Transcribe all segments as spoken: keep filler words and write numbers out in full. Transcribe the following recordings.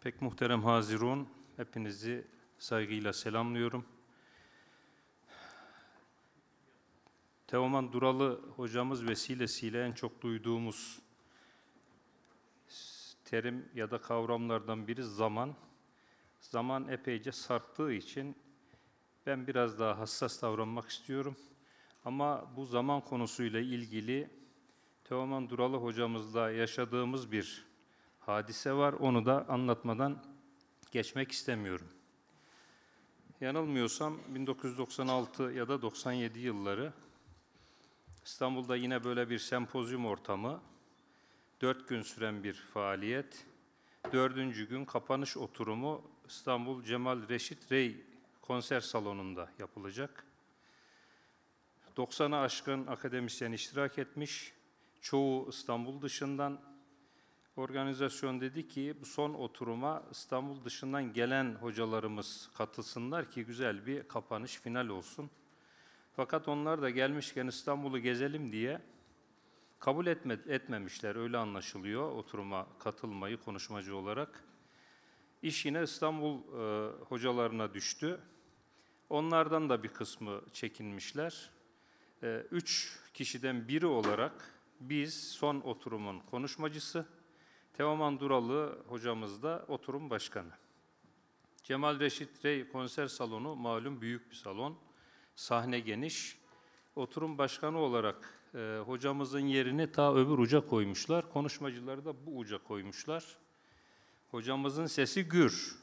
Pek muhterem Hazirun, hepinizi saygıyla selamlıyorum. Teoman Duralı hocamız vesilesiyle en çok duyduğumuz terim ya da kavramlardan biri zaman. Zaman epeyce sarktığı için ben biraz daha hassas davranmak istiyorum. Ama bu zaman konusuyla ilgili Teoman Duralı hocamızla yaşadığımız bir hadise var. Onu da anlatmadan geçmek istemiyorum. Yanılmıyorsam bin dokuz yüz doksan altı ya da doksan yedi yılları İstanbul'da yine böyle bir sempozyum ortamı, dört gün süren bir faaliyet, dördüncü gün kapanış oturumu İstanbul Cemal Reşit Rey konser salonunda yapılacak. doksana aşkın akademisyen iştirak etmiş, çoğu İstanbul dışından. Organizasyon dedi ki bu son oturuma İstanbul dışından gelen hocalarımız katılsınlar ki güzel bir kapanış, final olsun. Fakat onlar da gelmişken İstanbul'u gezelim diye kabul etme, etmemişler, öyle anlaşılıyor oturuma katılmayı konuşmacı olarak. İş yine İstanbul e, hocalarına düştü. Onlardan da bir kısmı çekinmişler. E, üç kişiden biri olarak biz son oturumun konuşmacısı, Teoman Duralı hocamız da oturum başkanı. Cemal Reşit Rey konser salonu malum büyük bir salon, sahne geniş. Oturum başkanı olarak e, hocamızın yerini ta öbür uca koymuşlar, konuşmacıları da bu uca koymuşlar. Hocamızın sesi gür,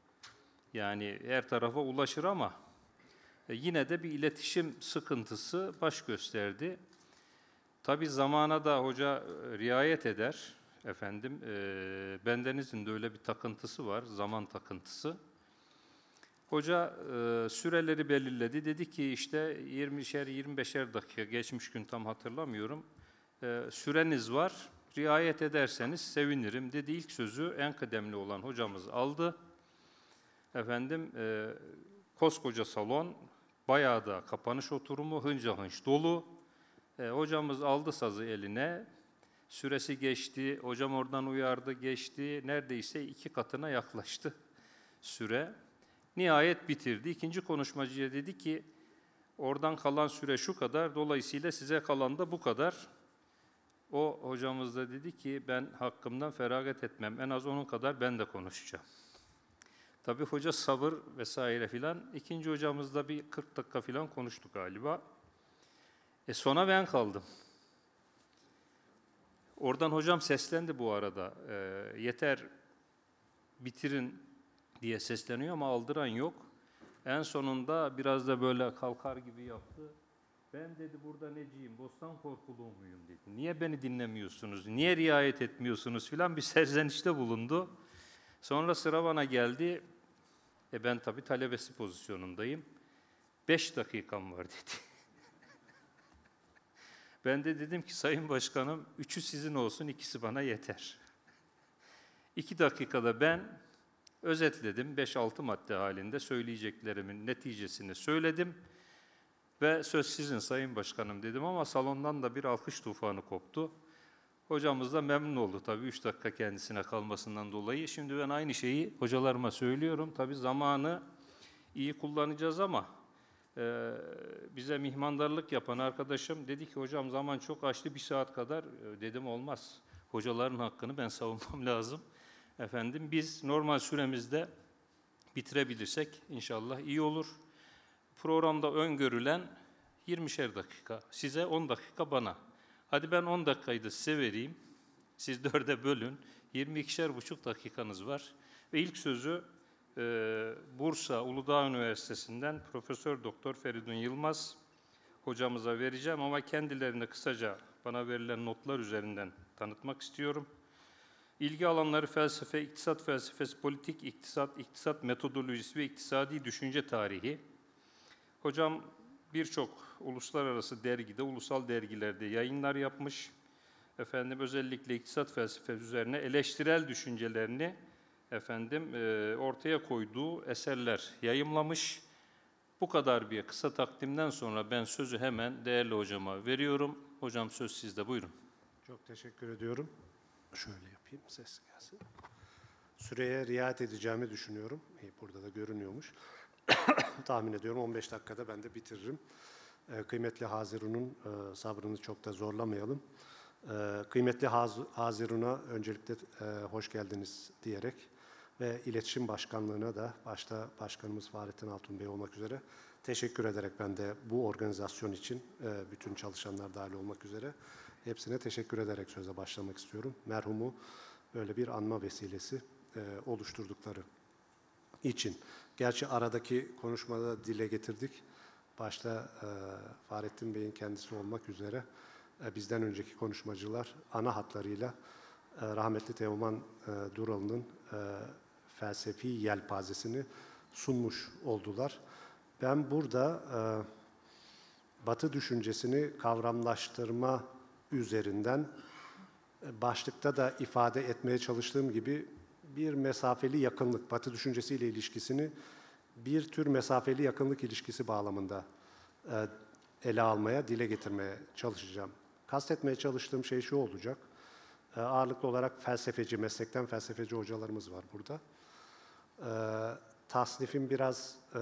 yani her tarafa ulaşır ama e, yine de bir iletişim sıkıntısı baş gösterdi. Tabii zamana da hoca e, riayet eder. Efendim, e, bendenizin de öyle bir takıntısı var, zaman takıntısı. Hoca e, süreleri belirledi. Dedi ki işte yirmişer yirmi beşer dakika, geçmiş gün tam hatırlamıyorum. E, süreniz var, riayet ederseniz sevinirim dedi. İlk sözü en kıdemli olan hocamız aldı. Efendim, e, koskoca salon, bayağı da kapanış oturumu, hınca hınç dolu. E, hocamız aldı sazı eline. Süresi geçti, hocam oradan uyardı, geçti. Neredeyse iki katına yaklaştı süre. Nihayet bitirdi. İkinci konuşmacıya dedi ki, oradan kalan süre şu kadar, dolayısıyla size kalan da bu kadar. O hocamız da dedi ki, ben hakkımdan feragat etmem, en az onun kadar ben de konuşacağım. Tabii hoca sabır vesaire filan. İkinci hocamız da bir kırk dakika filan konuştu galiba. E sona ben kaldım. Oradan hocam seslendi bu arada, e, yeter bitirin diye sesleniyor ama aldıran yok. En sonunda biraz da böyle kalkar gibi yaptı. Ben dedi burada neciyim, bostan korkuluğu muyum dedi. Niye beni dinlemiyorsunuz, niye riayet etmiyorsunuz filan bir serzenişte bulundu. Sonra sıra bana geldi. E ben tabii talebesi pozisyonundayım. Beş dakikam var dedi. Ben de dedim ki Sayın Başkanım, üçü sizin olsun, ikisi bana yeter. İki dakikada ben özetledim, beş altı madde halinde söyleyeceklerimin neticesini söyledim ve söz sizin Sayın Başkanım dedim ama salondan da bir alkış tufanı koptu. Hocamız da memnun oldu tabii üç dakika kendisine kalmasından dolayı. Şimdi ben aynı şeyi hocalarıma söylüyorum. Tabii zamanı iyi kullanacağız ama Ee, bize mihmandarlık yapan arkadaşım dedi ki hocam zaman çok açtı bir saat kadar. Dedim olmaz. Hocaların hakkını ben savunmam lazım. Efendim biz normal süremizde bitirebilirsek inşallah iyi olur. Programda öngörülen yirmişer dakika. Size on dakika bana. Hadi ben on dakikayı da size vereyim. Siz dörde bölün. yirmi ikişer buçuk dakikanız var. Ve ilk sözü Bursa Uludağ Üniversitesi'nden Profesör Doktor Feridun Yılmaz hocamıza vereceğim ama kendilerini kısaca bana verilen notlar üzerinden tanıtmak istiyorum. İlgi alanları felsefe, iktisat felsefesi, politik iktisat, iktisat metodolojisi ve iktisadi düşünce tarihi. Hocam birçok uluslararası dergide, ulusal dergilerde yayınlar yapmış. Efendim özellikle iktisat felsefesi üzerine eleştirel düşüncelerini efendim e, ortaya koyduğu eserler yayımlamış. Bu kadar bir kısa takdimden sonra ben sözü hemen değerli hocama veriyorum. Hocam söz sizde, buyurun. Çok teşekkür ediyorum. Şöyle yapayım, ses gelsin. Süreye riayet edeceğimi düşünüyorum. Burada da görünüyormuş. Tahmin ediyorum on beş dakikada ben de bitiririm. Kıymetli Hazirun'un sabrını çok da zorlamayalım. Kıymetli Hazirun'a öncelikle hoş geldiniz diyerek ve İletişim Başkanlığı'na da başta Başkanımız Fahrettin Altun Bey olmak üzere teşekkür ederek ben de bu organizasyon için bütün çalışanlar dahil olmak üzere hepsine teşekkür ederek söze başlamak istiyorum. Merhumu böyle bir anma vesilesi oluşturdukları için. Gerçi aradaki konuşmada dile getirdik. Başta e, Fahrettin Bey'in kendisi olmak üzere e, bizden önceki konuşmacılar ana hatlarıyla e, rahmetli Teoman e, Duralı'nın e, felsefi yelpazesini sunmuş oldular. Ben burada e, Batı düşüncesini kavramlaştırma üzerinden e, başlıkta da ifade etmeye çalıştığım gibi bir mesafeli yakınlık, Batı düşüncesiyle ilişkisini bir tür mesafeli yakınlık ilişkisi bağlamında e, ele almaya, dile getirmeye çalışacağım. Kastetmeye çalıştığım şey şu olacak. E, ağırlıklı olarak felsefeci, meslekten felsefeci hocalarımız var burada. E, tasnifim biraz e,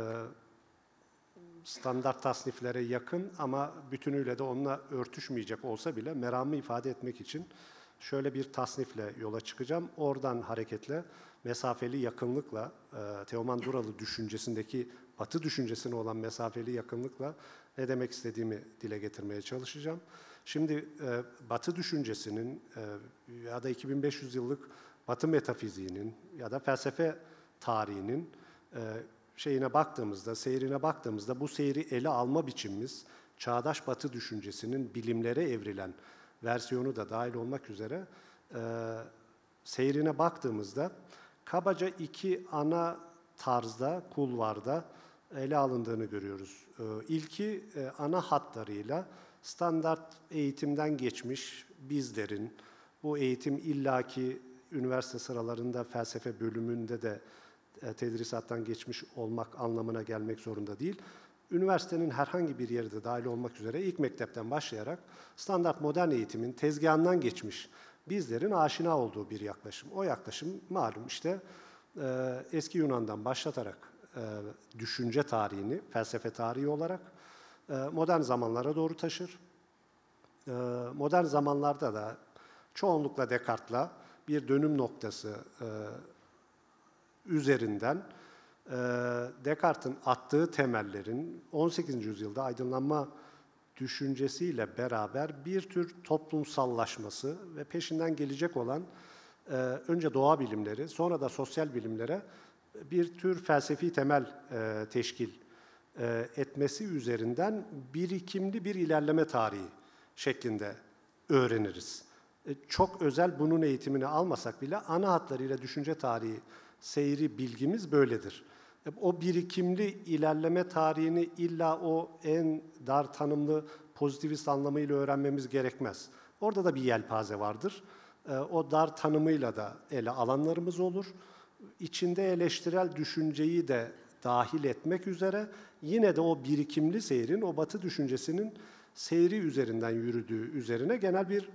standart tasniflere yakın ama bütünüyle de onunla örtüşmeyecek olsa bile meramı ifade etmek için şöyle bir tasnifle yola çıkacağım. Oradan hareketle mesafeli yakınlıkla, e, Teoman Duralı düşüncesindeki Batı düşüncesine olan mesafeli yakınlıkla ne demek istediğimi dile getirmeye çalışacağım. Şimdi e, Batı düşüncesinin e, ya da iki bin beş yüz yıllık Batı metafiziğinin ya da felsefe tarihinin e, şeyine baktığımızda, seyrine baktığımızda bu seyri ele alma biçimimiz çağdaş Batı düşüncesinin bilimlere evrilen versiyonu da dahil olmak üzere e, seyrine baktığımızda kabaca iki ana tarzda, kulvarda ele alındığını görüyoruz. E, ilki e, ana hatlarıyla standart eğitimden geçmiş bizlerin, bu eğitim illaki üniversite sıralarında felsefe bölümünde de e, tedrisattan geçmiş olmak anlamına gelmek zorunda değil. Üniversitenin herhangi bir yeri de dahil olmak üzere ilk mektepten başlayarak standart modern eğitimin tezgahından geçmiş bizlerin aşina olduğu bir yaklaşım. O yaklaşım malum işte e, eski Yunan'dan başlatarak e, düşünce tarihini, felsefe tarihi olarak e, modern zamanlara doğru taşır. E, modern zamanlarda da çoğunlukla Descartes'la bir dönüm noktası e, üzerinden Descartes'in attığı temellerin on sekizinci yüzyılda aydınlanma düşüncesiyle beraber bir tür toplumsallaşması ve peşinden gelecek olan önce doğa bilimleri, sonra da sosyal bilimlere bir tür felsefi temel teşkil etmesi üzerinden birikimli bir ilerleme tarihi şeklinde öğreniriz. Çok özel bunun eğitimini almasak bile ana hatlarıyla düşünce tarihi seyri bilgimiz böyledir. O birikimli ilerleme tarihini illa o en dar tanımlı pozitivist anlamıyla öğrenmemiz gerekmez. Orada da bir yelpaze vardır. O dar tanımıyla da ele alanlarımız olur. İçinde eleştirel düşünceyi de dahil etmek üzere yine de o birikimli seyrin, o Batı düşüncesinin seyri üzerinden yürüdüğü üzerine genel bir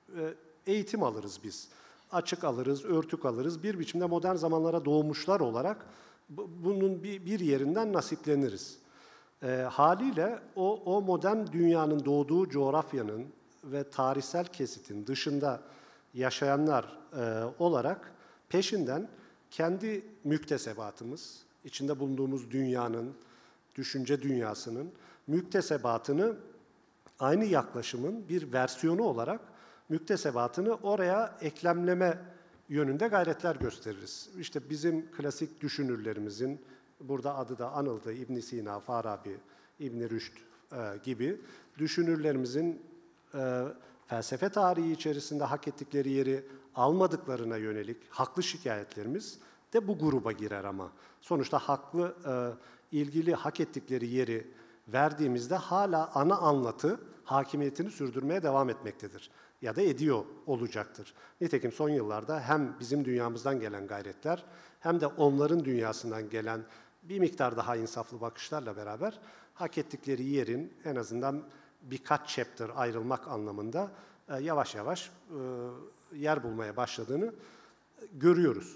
eğitim alırız biz. Açık alırız, örtük alırız. Bir biçimde modern zamanlara doğmuşlar olarak bunun bir yerinden nasipleniriz. E, haliyle o, o modern dünyanın doğduğu coğrafyanın ve tarihsel kesitin dışında yaşayanlar e, olarak peşinden kendi müktesebatımız, içinde bulunduğumuz dünyanın, düşünce dünyasının müktesebatını aynı yaklaşımın bir versiyonu olarak müktesebatını oraya eklemleme yönünde gayretler gösteririz. İşte bizim klasik düşünürlerimizin, burada adı da anıldı, İbn Sina, Farabi, İbn Rüşd e, gibi düşünürlerimizin e, felsefe tarihi içerisinde hak ettikleri yeri almadıklarına yönelik haklı şikayetlerimiz de bu gruba girer ama. Sonuçta haklı, e, ilgili hak ettikleri yeri verdiğimizde hala ana anlatı hakimiyetini sürdürmeye devam etmektedir. Ya da ediyor olacaktır. Nitekim son yıllarda hem bizim dünyamızdan gelen gayretler hem de onların dünyasından gelen bir miktar daha insaflı bakışlarla beraber hak ettikleri yerin en azından birkaç chapter ayrılmak anlamında e, yavaş yavaş e, yer bulmaya başladığını görüyoruz.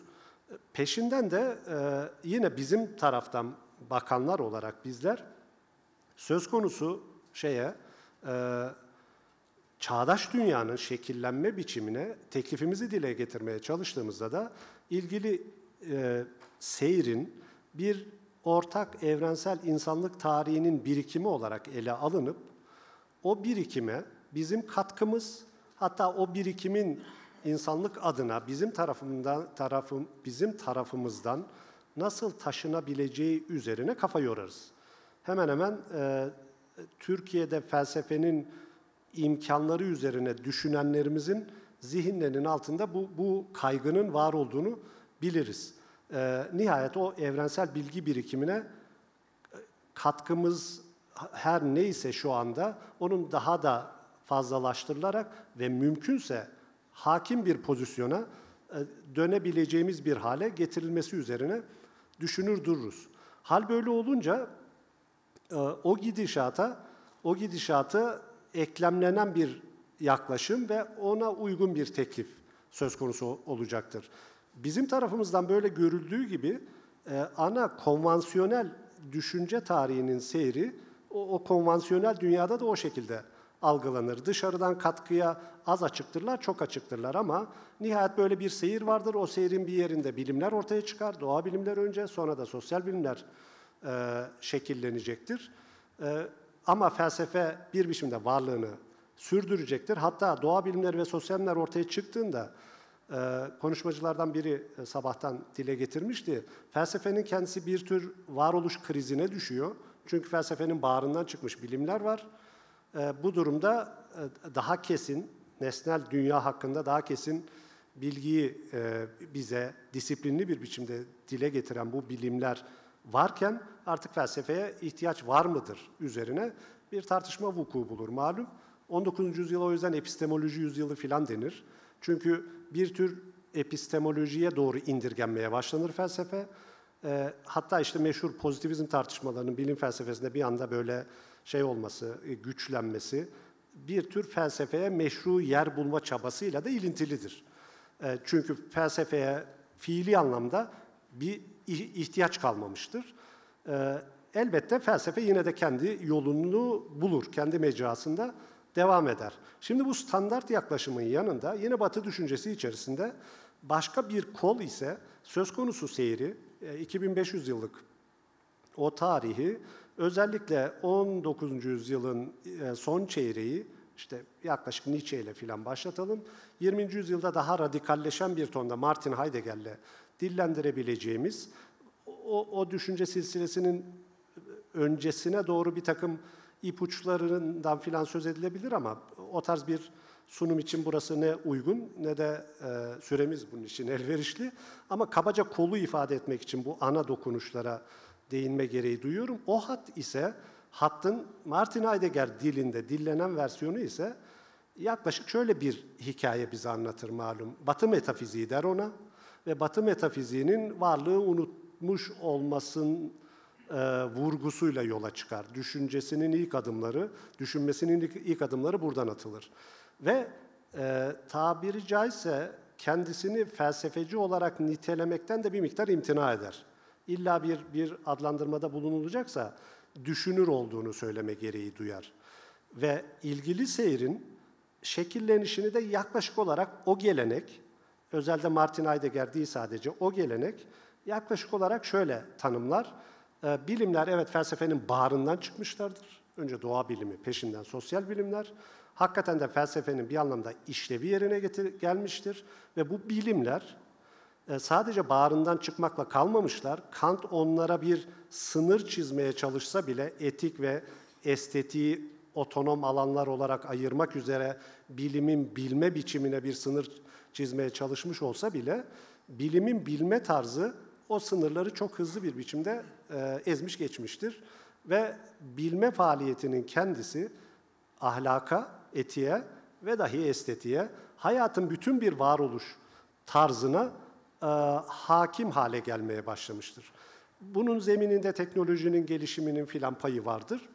Peşinden de e, yine bizim taraftan bakanlar olarak bizler söz konusu şeye, e, çağdaş dünyanın şekillenme biçimine teklifimizi dile getirmeye çalıştığımızda da ilgili e, seyrin bir ortak evrensel insanlık tarihinin birikimi olarak ele alınıp o birikime bizim katkımız, hatta o birikimin insanlık adına bizim tarafından tarafım bizim tarafımızdan nasıl taşınabileceği üzerine kafa yorarız. Hemen hemen e, Türkiye'de felsefenin imkanları üzerine düşünenlerimizin zihinlerinin altında bu, bu kaygının var olduğunu biliriz. E, nihayet o evrensel bilgi birikimine katkımız her neyse şu anda onun daha da fazlalaştırılarak ve mümkünse hakim bir pozisyona e, dönebileceğimiz bir hale getirilmesi üzerine düşünür dururuz. Hal böyle olunca e, o gidişata, o gidişatı eklemlenen bir yaklaşım ve ona uygun bir teklif söz konusu olacaktır. Bizim tarafımızdan böyle görüldüğü gibi e, ana konvansiyonel düşünce tarihinin seyri o, o konvansiyonel dünyada da o şekilde algılanır. Dışarıdan katkıya az açıktırlar, çok açıktırlar ama nihayet böyle bir seyir vardır. O seyrin bir yerinde bilimler ortaya çıkar. Doğa bilimler önce, sonra da sosyal bilimler e, şekillenecektir. E, ama felsefe bir biçimde varlığını sürdürecektir. Hatta doğa bilimleri ve sosyal bilimler ortaya çıktığında e, konuşmacılardan biri e, sabahtan dile getirmişti. Felsefenin kendisi bir tür varoluş krizine düşüyor. Çünkü felsefenin bağrından çıkmış bilimler var. E, bu durumda e, daha kesin, nesnel dünya hakkında daha kesin bilgiyi e, bize disiplinli bir biçimde dile getiren bu bilimler varken artık felsefeye ihtiyaç var mıdır üzerine bir tartışma vuku bulur malum. on dokuzuncu yüzyıla o yüzden epistemoloji yüzyılı filan denir. Çünkü bir tür epistemolojiye doğru indirgenmeye başlanır felsefe. E, hatta işte meşhur pozitivizm tartışmalarının bilim felsefesinde bir anda böyle şey olması, güçlenmesi bir tür felsefeye meşru yer bulma çabasıyla da ilintilidir. E, çünkü felsefeye fiili anlamda bir ihtiyaç kalmamıştır. E, elbette felsefe yine de kendi yolunu bulur, kendi mecrasında devam eder. Şimdi bu standart yaklaşımın yanında yine Batı düşüncesi içerisinde başka bir kol ise söz konusu seyri, iki bin beş yüz yıllık o tarihi özellikle on dokuzuncu yüzyılın son çeyreği, işte yaklaşık Nietzsche ile filan başlatalım, yirminci yüzyılda daha radikalleşen bir tonda Martin Heidegger'le dillendirebileceğimiz o, o düşünce silsilesinin öncesine doğru bir takım ipuçlarından filan söz edilebilir ama o tarz bir sunum için burası ne uygun ne de e, süremiz bunun için elverişli. Ama kabaca kolu ifade etmek için bu ana dokunuşlara değinme gereği duyuyorum. O hat ise, hattın Martin Heidegger dilinde dillenen versiyonu ise yaklaşık şöyle bir hikaye bize anlatır malum. Batı metafiziği der ona ve Batı metafiziğinin varlığı unutmuş olmasının e, vurgusuyla yola çıkar. Düşüncesinin ilk adımları, düşünmesinin ilk, ilk adımları buradan atılır. Ve e, tabiri caizse kendisini felsefeci olarak nitelemekten de bir miktar imtina eder. İlla bir, bir adlandırmada bulunulacaksa düşünür olduğunu söyleme gereği duyar. Ve ilgili seyrin şekillenişini de yaklaşık olarak o gelenek, özelde Martin Heidegger değil sadece o gelenek, yaklaşık olarak şöyle tanımlar. E, bilimler evet felsefenin bağrından çıkmışlardır. Önce doğa bilimi, peşinden sosyal bilimler. Hakikaten de felsefenin bir anlamda işlevi yerine getir, gelmiştir. Ve bu bilimler e, sadece bağrından çıkmakla kalmamışlar. Kant onlara bir sınır çizmeye çalışsa bile etik ve estetiği otonom alanlar olarak ayırmak üzere bilimin bilme biçimine bir sınır çizmeye çalışmış olsa bile bilimin bilme tarzı o sınırları çok hızlı bir biçimde e, ezmiş geçmiştir. Ve bilme faaliyetinin kendisi ahlaka, etiğe ve dahi estetiğe, hayatın bütün bir varoluş tarzına e, hakim hale gelmeye başlamıştır. Bunun zemininde teknolojinin gelişiminin filan payı vardır.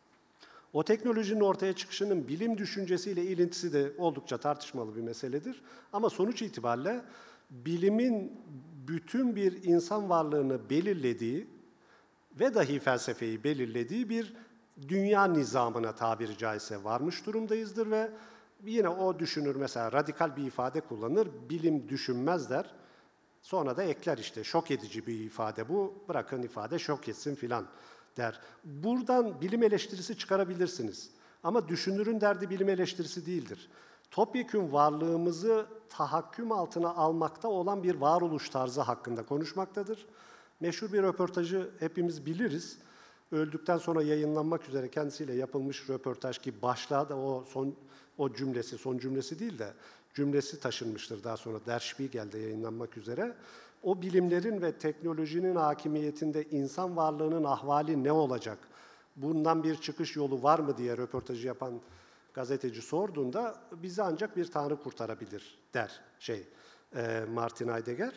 O teknolojinin ortaya çıkışının bilim düşüncesiyle ilintisi de oldukça tartışmalı bir meseledir. Ama sonuç itibariyle bilimin bütün bir insan varlığını belirlediği ve dahi felsefeyi belirlediği bir dünya nizamına tabiri caizse varmış durumdayızdır ve yine o düşünür mesela radikal bir ifade kullanır, bilim düşünmez der. Sonra da ekler işte şok edici bir ifade bu, bırakın ifade şok etsin filan der. Buradan bilim eleştirisi çıkarabilirsiniz. Ama düşünürün derdi bilim eleştirisi değildir. Topyekün varlığımızı tahakküm altına almakta olan bir varoluş tarzı hakkında konuşmaktadır. Meşhur bir röportajı hepimiz biliriz. Öldükten sonra yayınlanmak üzere kendisiyle yapılmış röportaj ki başlığa da o son o cümlesi, son cümlesi değil de cümlesi taşınmıştır daha sonra Der Spiegel'de yayınlanmak üzere. O bilimlerin ve teknolojinin hakimiyetinde insan varlığının ahvali ne olacak? Bundan bir çıkış yolu var mı diye röportajı yapan gazeteci sorduğunda bizi ancak bir tanrı kurtarabilir der şey e, Martin Heidegger.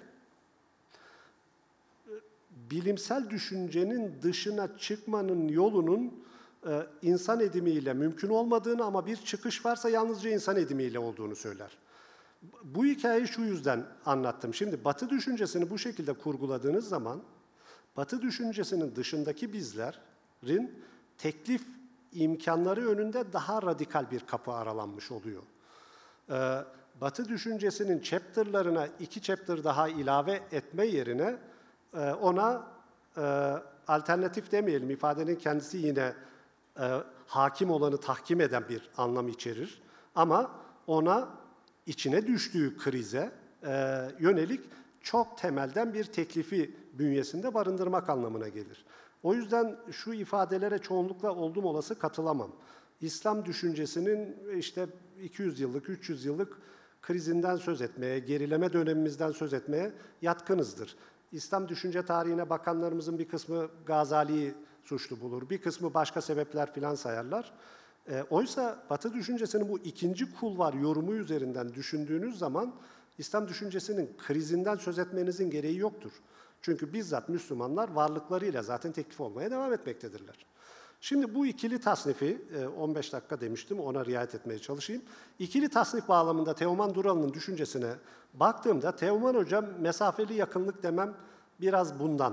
Bilimsel düşüncenin dışına çıkmanın yolunun e, insan edimiyle mümkün olmadığını ama bir çıkış varsa yalnızca insan edimiyle olduğunu söyler. Bu hikayeyi şu yüzden anlattım. Şimdi Batı düşüncesini bu şekilde kurguladığınız zaman Batı düşüncesinin dışındaki bizlerin teklif imkanları önünde daha radikal bir kapı aralanmış oluyor. Ee, Batı düşüncesinin chapter'larına iki chapter daha ilave etme yerine e, ona e, alternatif demeyelim, ifadenin kendisi yine e, hakim olanı tahkim eden bir anlam içerir. Ama ona içine düştüğü krize e, yönelik çok temelden bir teklifi bünyesinde barındırmak anlamına gelir. O yüzden şu ifadelere çoğunlukla oldum olası katılamam. İslam düşüncesinin işte iki yüz yıllık, üç yüz yıllık krizinden söz etmeye, gerileme dönemimizden söz etmeye yatkınızdır. İslam düşünce tarihine bakanlarımızın bir kısmı Gazali'yi suçlu bulur, bir kısmı başka sebepler filan sayarlar. E, oysa Batı düşüncesinin bu ikinci kul var yorumu üzerinden düşündüğünüz zaman İslam düşüncesinin krizinden söz etmenizin gereği yoktur. Çünkü bizzat Müslümanlar varlıklarıyla zaten teklif olmaya devam etmektedirler. Şimdi bu ikili tasnifi, on beş dakika demiştim, ona riayet etmeye çalışayım. İkili tasnif bağlamında Teoman Duralı'nın düşüncesine baktığımda, Teoman Hocam mesafeli yakınlık demem biraz bundan.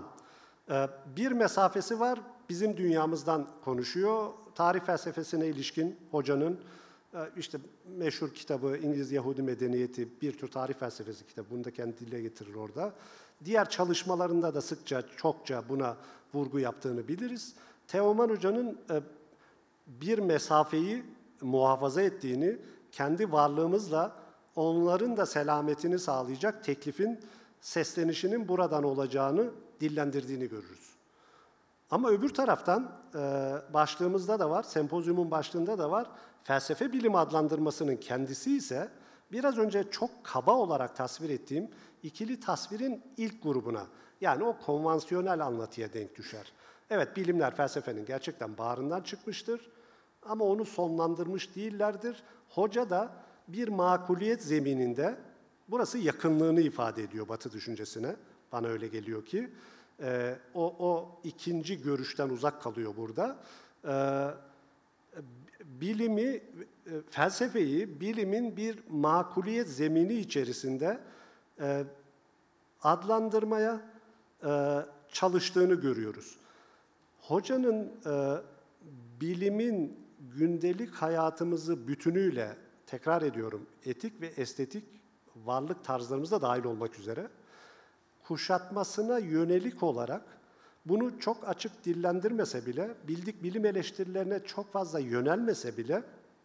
Bir mesafesi var, bizim dünyamızdan konuşuyor. Tarih felsefesine ilişkin hocanın işte meşhur kitabı İngiliz Yahudi Medeniyeti, bir tür tarih felsefesi kitabı, bunu da kendi dile getirir orada. Diğer çalışmalarında da sıkça, çokça buna vurgu yaptığını biliriz. Teoman Hoca'nın bir mesafeyi muhafaza ettiğini, kendi varlığımızla onların da selametini sağlayacak teklifin seslenişinin buradan olacağını dillendirdiğini görürüz. Ama öbür taraftan başlığımızda da var, sempozyumun başlığında da var, felsefe bilimi adlandırmasının kendisi ise biraz önce çok kaba olarak tasvir ettiğim ikili tasvirin ilk grubuna, yani o konvansiyonel anlatıya denk düşer. Evet, bilimler felsefenin gerçekten bağrından çıkmıştır ama onu sonlandırmış değillerdir. Hoca da bir makuliyet zemininde, burası yakınlığını ifade ediyor Batı düşüncesine, bana öyle geliyor ki, e, o, o ikinci görüşten uzak kalıyor burada. E, bilimi, felsefeyi bilimin bir makuliyet zemini içerisinde e, adlandırmaya e, çalıştığını görüyoruz. Hocanın e, bilimin gündelik hayatımızı bütünüyle, tekrar ediyorum, etik ve estetik varlık tarzlarımıza dahil olmak üzere kuşatmasına yönelik olarak bunu çok açık dillendirmese bile, bildik bilim eleştirilerine çok fazla yönelmese bile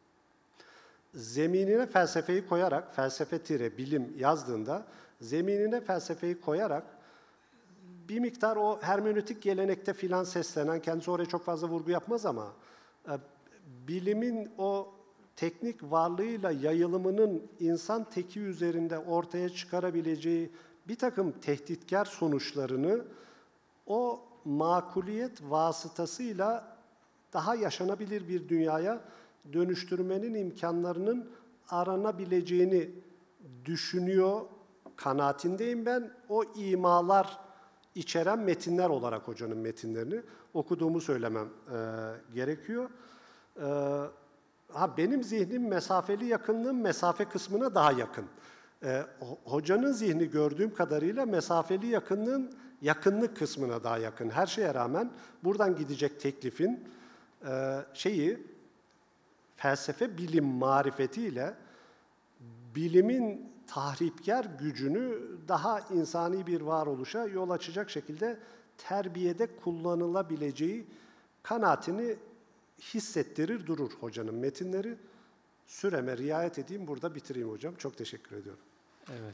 zeminine felsefeyi koyarak, felsefe tire bilim yazdığında zeminine felsefeyi koyarak bir miktar o hermenötik gelenekte filan seslenen, kendisi oraya çok fazla vurgu yapmaz ama e, bilimin o teknik varlığıyla yayılımının insan teki üzerinde ortaya çıkarabileceği bir takım tehditkar sonuçlarını o makuliyet vasıtasıyla daha yaşanabilir bir dünyaya dönüştürmenin imkanlarının aranabileceğini düşünüyor kanaatindeyim ben. O imalar içeren metinler olarak hocanın metinlerini okuduğumu söylemem e, gerekiyor. E, ha benim zihnim mesafeli yakınlığım mesafe kısmına daha yakın. E, hocanın zihni gördüğüm kadarıyla mesafeli yakınlığın yakınlık kısmına daha yakın. Her şeye rağmen buradan gidecek teklifin e, şeyi felsefe bilim marifetiyle bilimin tahripkar gücünü daha insani bir varoluşa yol açacak şekilde terbiyede kullanılabileceği kanaatini hissettirir durur hocanın metinleri. Süreme riayet edeyim, burada bitireyim hocam. Çok teşekkür ediyorum. Evet.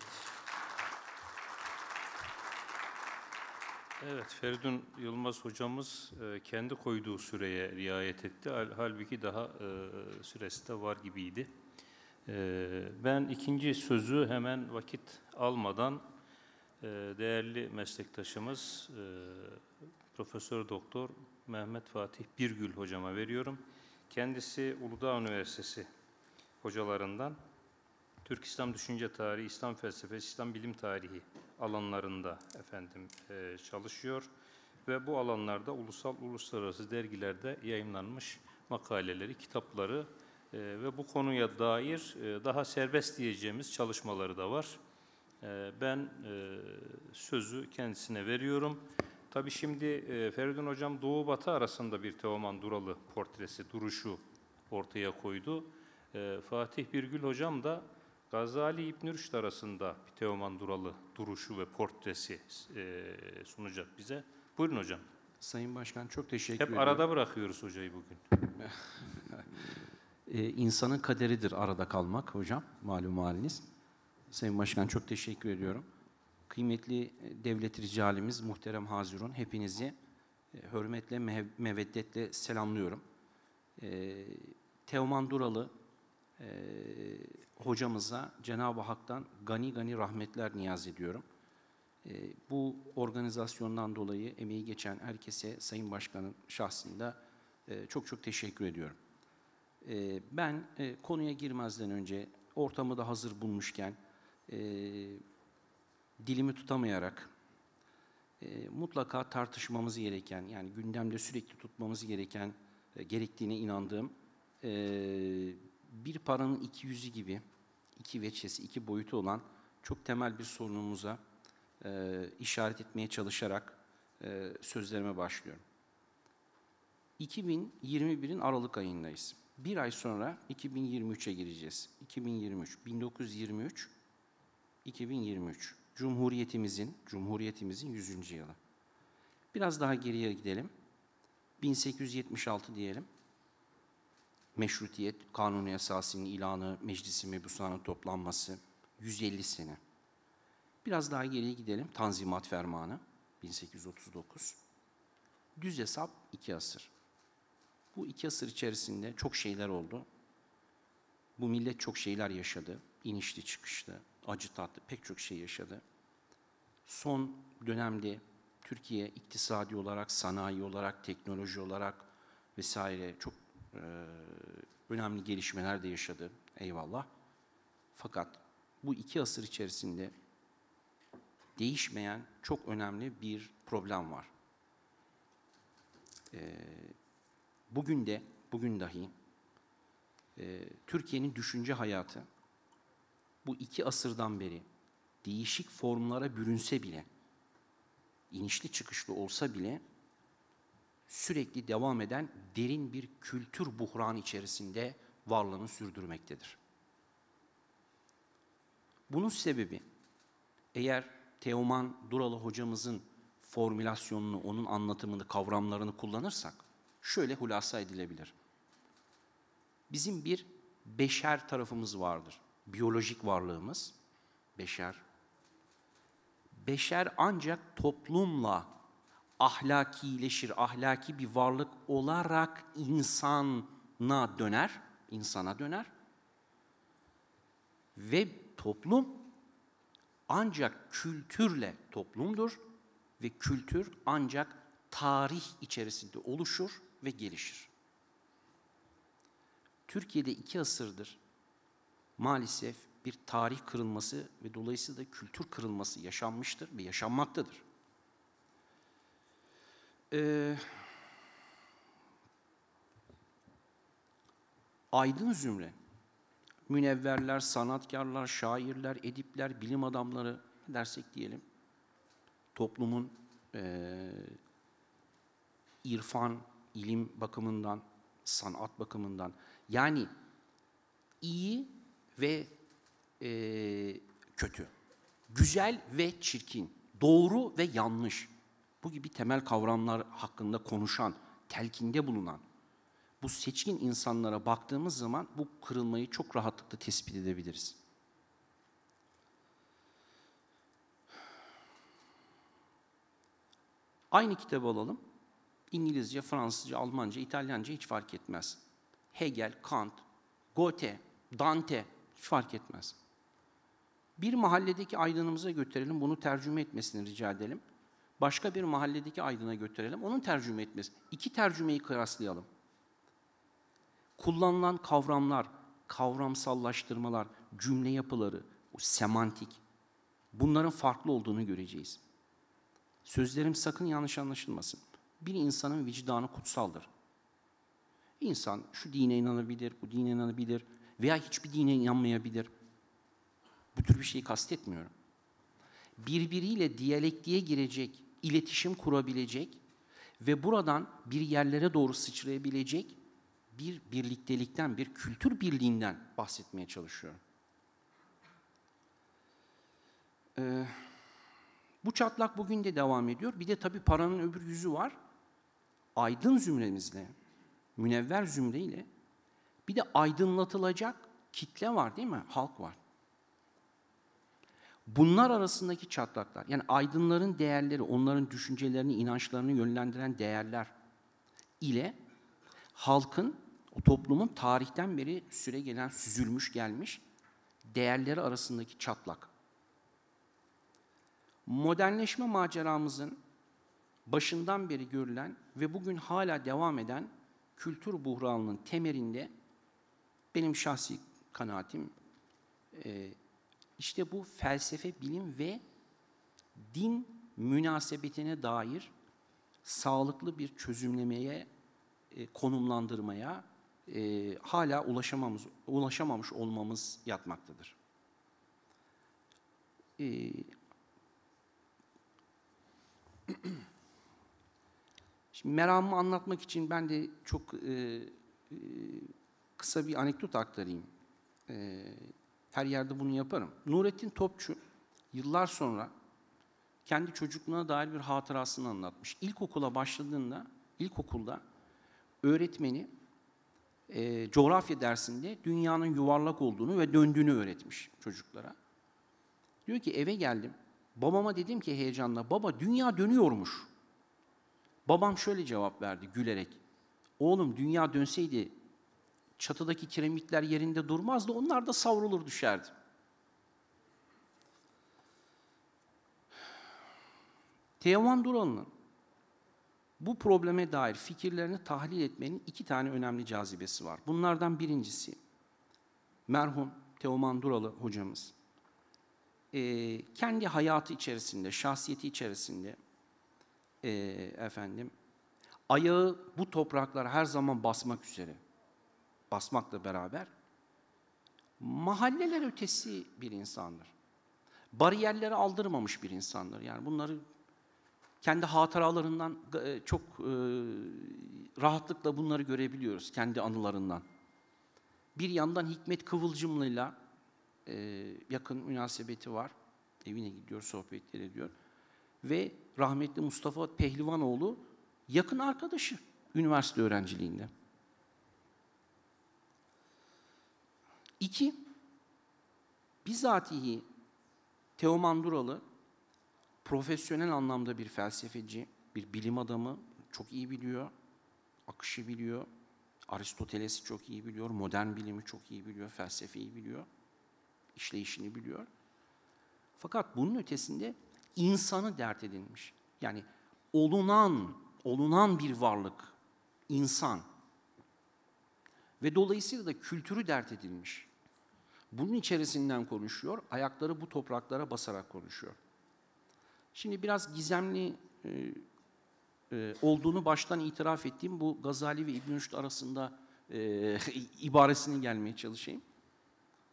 Evet, Feridun Yılmaz hocamız e, kendi koyduğu süreye riayet etti. Hal- Halbuki daha e, süresi de var gibiydi. E, ben ikinci sözü hemen vakit almadan e, değerli meslektaşımız e, Profesör Doktor Mehmet Fatih Birgül hocama veriyorum. Kendisi Uludağ Üniversitesi hocalarından. Türk İslam Düşünce Tarihi, İslam Felsefesi, İslam Bilim Tarihi alanlarında efendim e, çalışıyor ve bu alanlarda ulusal uluslararası dergilerde yayımlanmış makaleleri, kitapları e, ve bu konuya dair e, daha serbest diyeceğimiz çalışmaları da var. E, ben e, sözü kendisine veriyorum. Tabii şimdi e, Feridun Hocam Doğu Batı arasında bir Teoman Duralı portresi, duruşu ortaya koydu. E, Fatih Birgül Hocam da Gazali İbn Rüşd arasında bir Teoman Duralı duruşu ve portresi e, sunacak bize. Buyurun hocam. Sayın Başkan çok teşekkür Hep ediyorum. arada bırakıyoruz hocayı bugün. Ee, insanın kaderidir arada kalmak hocam, malum haliniz. Sayın Başkan çok teşekkür ediyorum. Kıymetli devlet ricalimiz, muhterem hazirun, hepinizi e, hürmetle, mev- meveddetle selamlıyorum. Ee, Teoman Duralı e, hocamıza Cenab-ı Hak'tan gani gani rahmetler niyaz ediyorum. E, bu organizasyondan dolayı emeği geçen herkese Sayın Başkan'ın şahsında e, çok çok teşekkür ediyorum. E, ben e, konuya girmezden önce ortamı da hazır bulmuşken e, dilimi tutamayarak e, mutlaka tartışmamız gereken, yani gündemde sürekli tutmamız gereken e, gerektiğine inandığım e, bir paranın iki yüzü gibi, iki veçesi, iki boyutu olan çok temel bir sorunumuza e, işaret etmeye çalışarak e, sözlerime başlıyorum. iki bin yirmi birin Aralık ayındayız. Bir ay sonra iki bin yirmi üçe gireceğiz. iki bin yirmi üç, bin dokuz yüz yirmi üç, iki bin yirmi üç. Cumhuriyetimizin, Cumhuriyetimizin yüzüncü yılı. Biraz daha geriye gidelim. bin sekiz yüz yetmiş altı diyelim. Meşrutiyet, Kanuni Esası'nın ilanı, Meclis-i Mebusan'ın toplanması, yüz elli sene. Biraz daha geriye gidelim. Tanzimat Fermanı, bin sekiz yüz otuz dokuz. Düz hesap iki asır. Bu iki asır içerisinde çok şeyler oldu. Bu millet çok şeyler yaşadı. İnişli çıkışlı, acı tatlı pek çok şey yaşadı. Son dönemde Türkiye iktisadi olarak, sanayi olarak, teknoloji olarak vesaire çok e, önemli gelişmeler de yaşadı. Eyvallah. Fakat bu iki asır içerisinde değişmeyen çok önemli bir problem var. E, bugün de, bugün dahi e, Türkiye'nin düşünce hayatı bu iki asırdan beri değişik formlara bürünse bile, inişli çıkışlı olsa bile sürekli devam eden derin bir kültür buhranı içerisinde varlığını sürdürmektedir. Bunun sebebi, eğer Teoman Duralı hocamızın formülasyonunu, onun anlatımını, kavramlarını kullanırsak şöyle hulasa edilebilir. Bizim bir beşer tarafımız vardır. Biyolojik varlığımız, beşer. Beşer ancak toplumla ahlakileşir, ahlaki bir varlık olarak insana döner, insana döner. Ve toplum ancak kültürle toplumdur ve kültür ancak tarih içerisinde oluşur ve gelişir. Türkiye'de iki asırdır maalesef bir tarih kırılması ve dolayısıyla da kültür kırılması yaşanmıştır ve yaşanmaktadır. Ee, aydın zümre, münevverler, sanatkarlar, şairler, edipler, bilim adamları ne dersek diyelim, toplumun e, irfan, ilim bakımından, sanat bakımından, yani iyi ve e, kötü, güzel ve çirkin, doğru ve yanlış, bu gibi temel kavramlar hakkında konuşan, telkinde bulunan bu seçkin insanlara baktığımız zaman bu kırılmayı çok rahatlıkla tespit edebiliriz. Aynı kitabı alalım. İngilizce, Fransızca, Almanca, İtalyanca hiç fark etmez. Hegel, Kant, Goethe, Dante hiç fark etmez. Bir mahalledeki aydınımıza götürelim, bunu tercüme etmesini rica edelim. Başka bir mahalledeki aydına götürelim, onun tercüme etmesi. İki tercümeyi kıyaslayalım. Kullanılan kavramlar, kavramsallaştırmalar, cümle yapıları, o semantik, bunların farklı olduğunu göreceğiz. Sözlerim sakın yanlış anlaşılmasın. Bir insanın vicdanı kutsaldır. İnsan şu dine inanabilir, bu dine inanabilir veya hiçbir dine inanmayabilir. Bu tür bir şeyi kastetmiyorum. Birbiriyle diyalektiğe girecek, iletişim kurabilecek ve buradan bir yerlere doğru sıçrayabilecek bir birliktelikten, bir kültür birliğinden bahsetmeye çalışıyorum. Ee, bu çatlak bugün de devam ediyor. Bir de tabii paranın öbür yüzü var. Aydın zümremizle, münevver zümreyle bir de aydınlatılacak kitle var değil mi? Halk var. Bunlar arasındaki çatlaklar, yani aydınların değerleri, onların düşüncelerini, inançlarını yönlendiren değerler ile halkın, o toplumun tarihten beri süre gelen, süzülmüş gelmiş değerleri arasındaki çatlak. Modernleşme maceramızın başından beri görülen ve bugün hala devam eden kültür buhranının temelinde benim şahsi kanaatim e, işte bu felsefe, bilim ve din münasebetine dair sağlıklı bir çözümlemeye, e, konumlandırmaya e, hala ulaşamamız, ulaşamamış olmamız yatmaktadır. E, Şimdi meramımı anlatmak için ben de çok e, e, kısa bir anekdot aktarayım. E, her yerde bunu yaparım. Nurettin Topçu yıllar sonra kendi çocukluğuna dair bir hatırasını anlatmış. İlkokula başladığında, ilkokulda öğretmeni e, coğrafya dersinde dünyanın yuvarlak olduğunu ve döndüğünü öğretmiş çocuklara. Diyor ki eve geldim, babama dedim ki heyecanla, baba dünya dönüyormuş. Babam şöyle cevap verdi gülerek. Oğlum dünya dönseydi çatıdaki kiremitler yerinde durmazdı, onlar da savrulur düşerdi. Teoman Duralı'nın bu probleme dair fikirlerini tahlil etmenin iki tane önemli cazibesi var. Bunlardan birincisi, merhum Teoman Duralı hocamız e, kendi hayatı içerisinde, şahsiyeti içerisinde e, efendim ayağı bu topraklara her zaman basmak üzere, basmakla beraber mahalleler ötesi bir insandır. Bariyerleri aldırmamış bir insandır. Yani bunları kendi hatıralarından çok e, rahatlıkla bunları görebiliyoruz, kendi anılarından. Bir yandan Hikmet Kıvılcımlı'yla e, yakın münasebeti var. Evine gidiyor, sohbetler ediyor. Ve rahmetli Mustafa Pehlivanoğlu yakın arkadaşı üniversite öğrenciliğinde. İki, bizatihi Teoman Duralı profesyonel anlamda bir felsefeci, bir bilim adamı, çok iyi biliyor, akışı biliyor, Aristoteles'i çok iyi biliyor, modern bilimi çok iyi biliyor, felsefeyi biliyor, işleyişini biliyor. Fakat bunun ötesinde insanı dert edinmiş. Yani olunan, olunan bir varlık, insan. Ve dolayısıyla da kültürü dert edilmiş. Bunun içerisinden konuşuyor, ayakları bu topraklara basarak konuşuyor. Şimdi biraz gizemli e, e, olduğunu baştan itiraf ettiğim bu Gazali ve İbn Rüşd arasında e, ibaresine gelmeye çalışayım.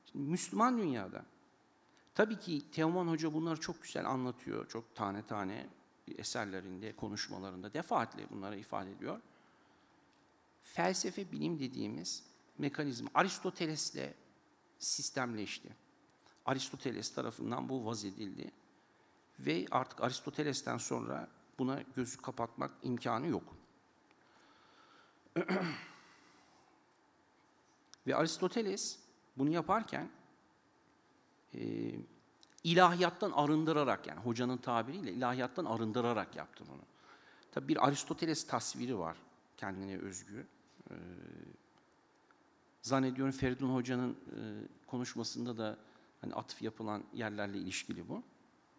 Şimdi Müslüman dünyada, tabii ki Teoman Hoca bunları çok güzel anlatıyor. Çok tane tane eserlerinde, konuşmalarında defaatle bunları ifade ediyor. Felsefe bilim dediğimiz mekanizma Aristoteles'le sistemleşti. Aristoteles tarafından bu vaz edildi. Ve artık Aristoteles'ten sonra buna gözü kapatmak imkanı yok. Ve Aristoteles bunu yaparken e, ilahiyattan arındırarak, yani hocanın tabiriyle ilahiyattan arındırarak yaptı bunu. Tabii bir Aristoteles tasviri var kendine özgü. Ee, zannediyorum Feridun Hoca'nın e, konuşmasında da hani atıf yapılan yerlerle ilişkili bu.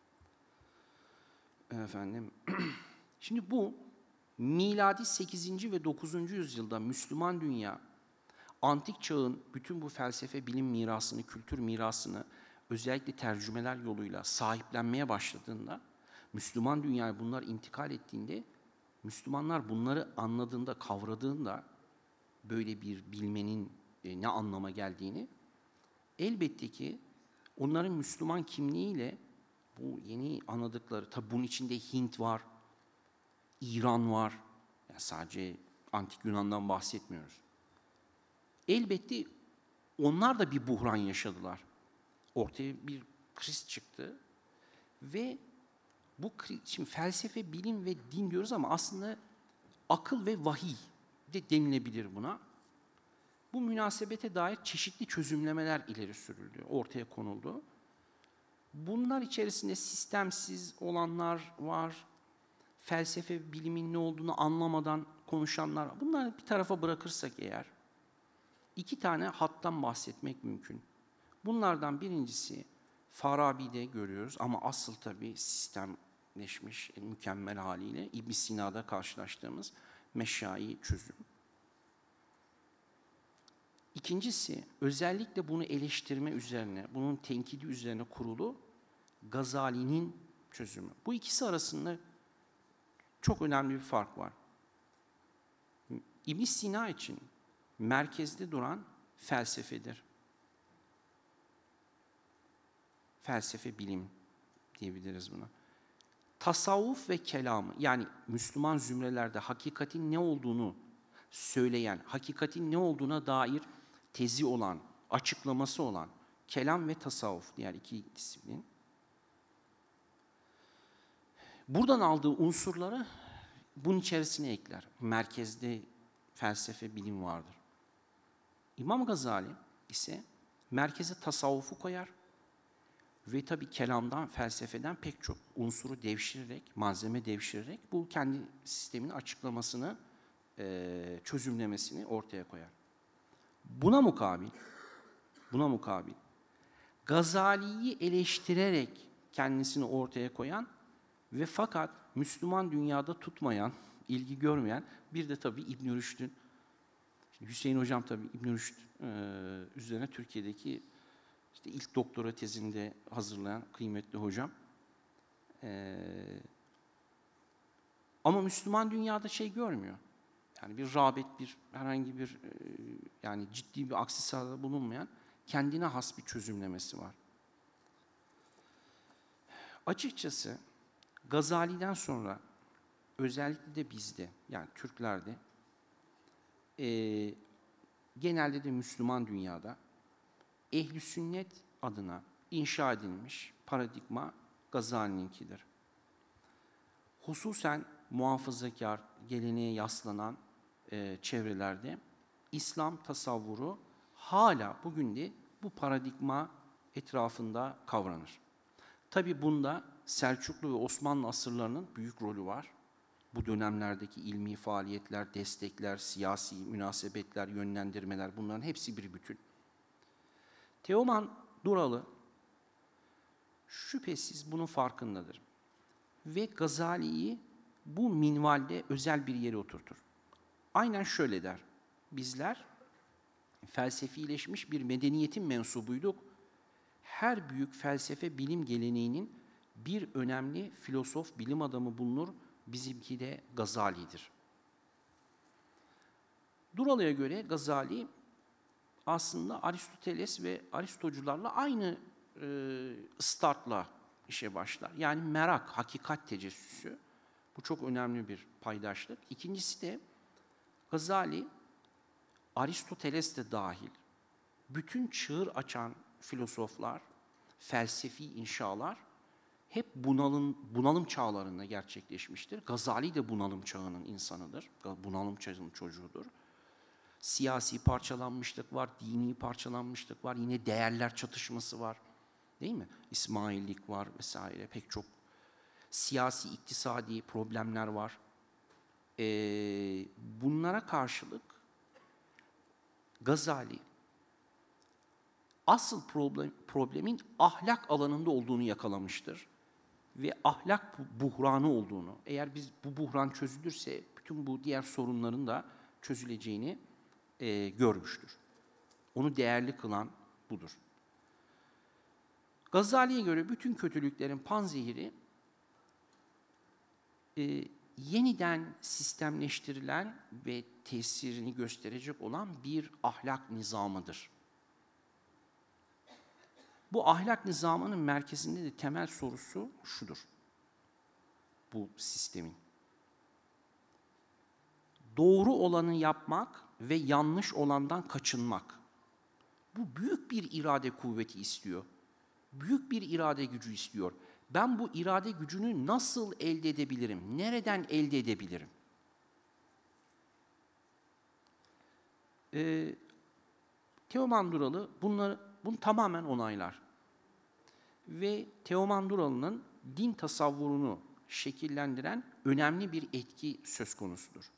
Efendim, şimdi bu miladi sekizinci ve dokuzuncu yüzyılda Müslüman dünya antik çağın bütün bu felsefe, bilim mirasını, kültür mirasını özellikle tercümeler yoluyla sahiplenmeye başladığında, Müslüman dünyaya bunlar intikal ettiğinde, Müslümanlar bunları anladığında, kavradığında böyle bir bilmenin e, ne anlama geldiğini, elbette ki onların Müslüman kimliğiyle bu yeni anladıkları, tabi bunun içinde Hint var, İran var, yani sadece antik Yunan'dan bahsetmiyoruz. Elbette onlar da bir buhran yaşadılar. Ortaya bir kriz çıktı ve bu şimdi felsefe, bilim ve din diyoruz ama aslında akıl ve vahiy de denilebilir buna. Bu münasebete dair çeşitli çözümlemeler ileri sürüldü, ortaya konuldu. Bunlar içerisinde sistemsiz olanlar var, felsefe, bilimin ne olduğunu anlamadan konuşanlar var. Bunları bir tarafa bırakırsak eğer, iki tane hattan bahsetmek mümkün. Bunlardan birincisi Farabi'de görüyoruz ama asıl tabii sistemleşmiş, mükemmel haliyle İbn Sina'da karşılaştığımız meşai çözüm. İkincisi, özellikle bunu eleştirme üzerine, bunun tenkidi üzerine kurulu Gazali'nin çözümü. Bu ikisi arasında çok önemli bir fark var. İbn Sina için merkezde duran felsefedir. Felsefe, bilim diyebiliriz buna. Tasavvuf ve kelamı, yani Müslüman zümrelerde hakikatin ne olduğunu söyleyen, hakikatin ne olduğuna dair tezi olan, açıklaması olan kelam ve tasavvuf, diğer iki disiplin. Buradan aldığı unsurları bunun içerisine ekler. Merkezde felsefe, bilim vardır. İmam Gazali ise merkeze tasavvufu koyar ve tabii kelamdan, felsefeden pek çok unsuru devşirerek, malzeme devşirerek bu kendi sistemin açıklamasını, e, çözümlemesini ortaya koyar. Buna mukabil, buna mukabil Gazali'yi eleştirerek kendisini ortaya koyan ve fakat Müslüman dünyada tutmayan, ilgi görmeyen bir de tabii İbn Rüşd'ün, Hüseyin Hocam tabii İbn Rüşd e, üzerine Türkiye'deki işte ilk doktora tezinde hazırlayan kıymetli hocam. E, ama Müslüman dünyada şey görmüyor. Yani bir rağbet, bir herhangi bir e, yani ciddi bir aksesuarda bulunmayan kendine has bir çözümlemesi var. Açıkçası Gazali'den sonra özellikle de bizde, yani Türklerde, e, genelde de Müslüman dünyada ehl-i sünnet adına inşa edilmiş paradigma Gazali'ninkidir. Hususen muhafazakar, geleneğe yaslanan e, çevrelerde İslam tasavvuru hala bugün de bu paradigma etrafında kavranır. Tabi bunda Selçuklu ve Osmanlı asırlarının büyük rolü var. Bu dönemlerdeki ilmi faaliyetler, destekler, siyasi münasebetler, yönlendirmeler, bunların hepsi bir bütün. Teoman Duralı şüphesiz bunun farkındadır. Ve Gazali'yi bu minvalde özel bir yere oturtur. Aynen şöyle der: bizler felsefileşmiş bir medeniyetin mensubuyduk. Her büyük felsefe bilim geleneğinin bir önemli filozof, bilim adamı bulunur. Bizimki de Gazali'dir. Duralı'ya göre Gazali aslında Aristoteles ve Aristocularla aynı e, startla işe başlar. Yani merak, hakikat tecessüsü. Bu çok önemli bir paydaşlık. İkincisi de Gazali, Aristoteles de dahil, bütün çığır açan filozoflar, felsefi inşalar hep bunalım, bunalım çağlarında gerçekleşmiştir. Gazali de bunalım çağının insanıdır, bunalım çağının çocuğudur. Siyasi parçalanmışlık var, dini parçalanmışlık var, yine değerler çatışması var, değil mi? İsmaillik var vesaire, pek çok siyasi, iktisadi problemler var. Ee, bunlara karşılık Gazali asıl problem, problemin ahlak alanında olduğunu yakalamıştır. Ve ahlak buhranı olduğunu, eğer biz bu buhran çözülürse bütün bu diğer sorunların da çözüleceğini e, görmüştür. Onu değerli kılan budur. Gazali'ye göre bütün kötülüklerin panzehiri e, yeniden sistemleştirilen ve tesirini gösterecek olan bir ahlak nizamıdır. Bu ahlak nizamının merkezinde de temel sorusu şudur. Bu sistemin. Doğru olanı yapmak ve yanlış olandan kaçınmak. Bu büyük bir irade kuvveti istiyor. Büyük bir irade gücü istiyor. Ben bu irade gücünü nasıl elde edebilirim? Nereden elde edebilirim? Ee, Teoman Duralı bunları, bunu tamamen onaylar. Ve Teoman Duralı'nın din tasavvurunu şekillendiren önemli bir etki söz konusudur.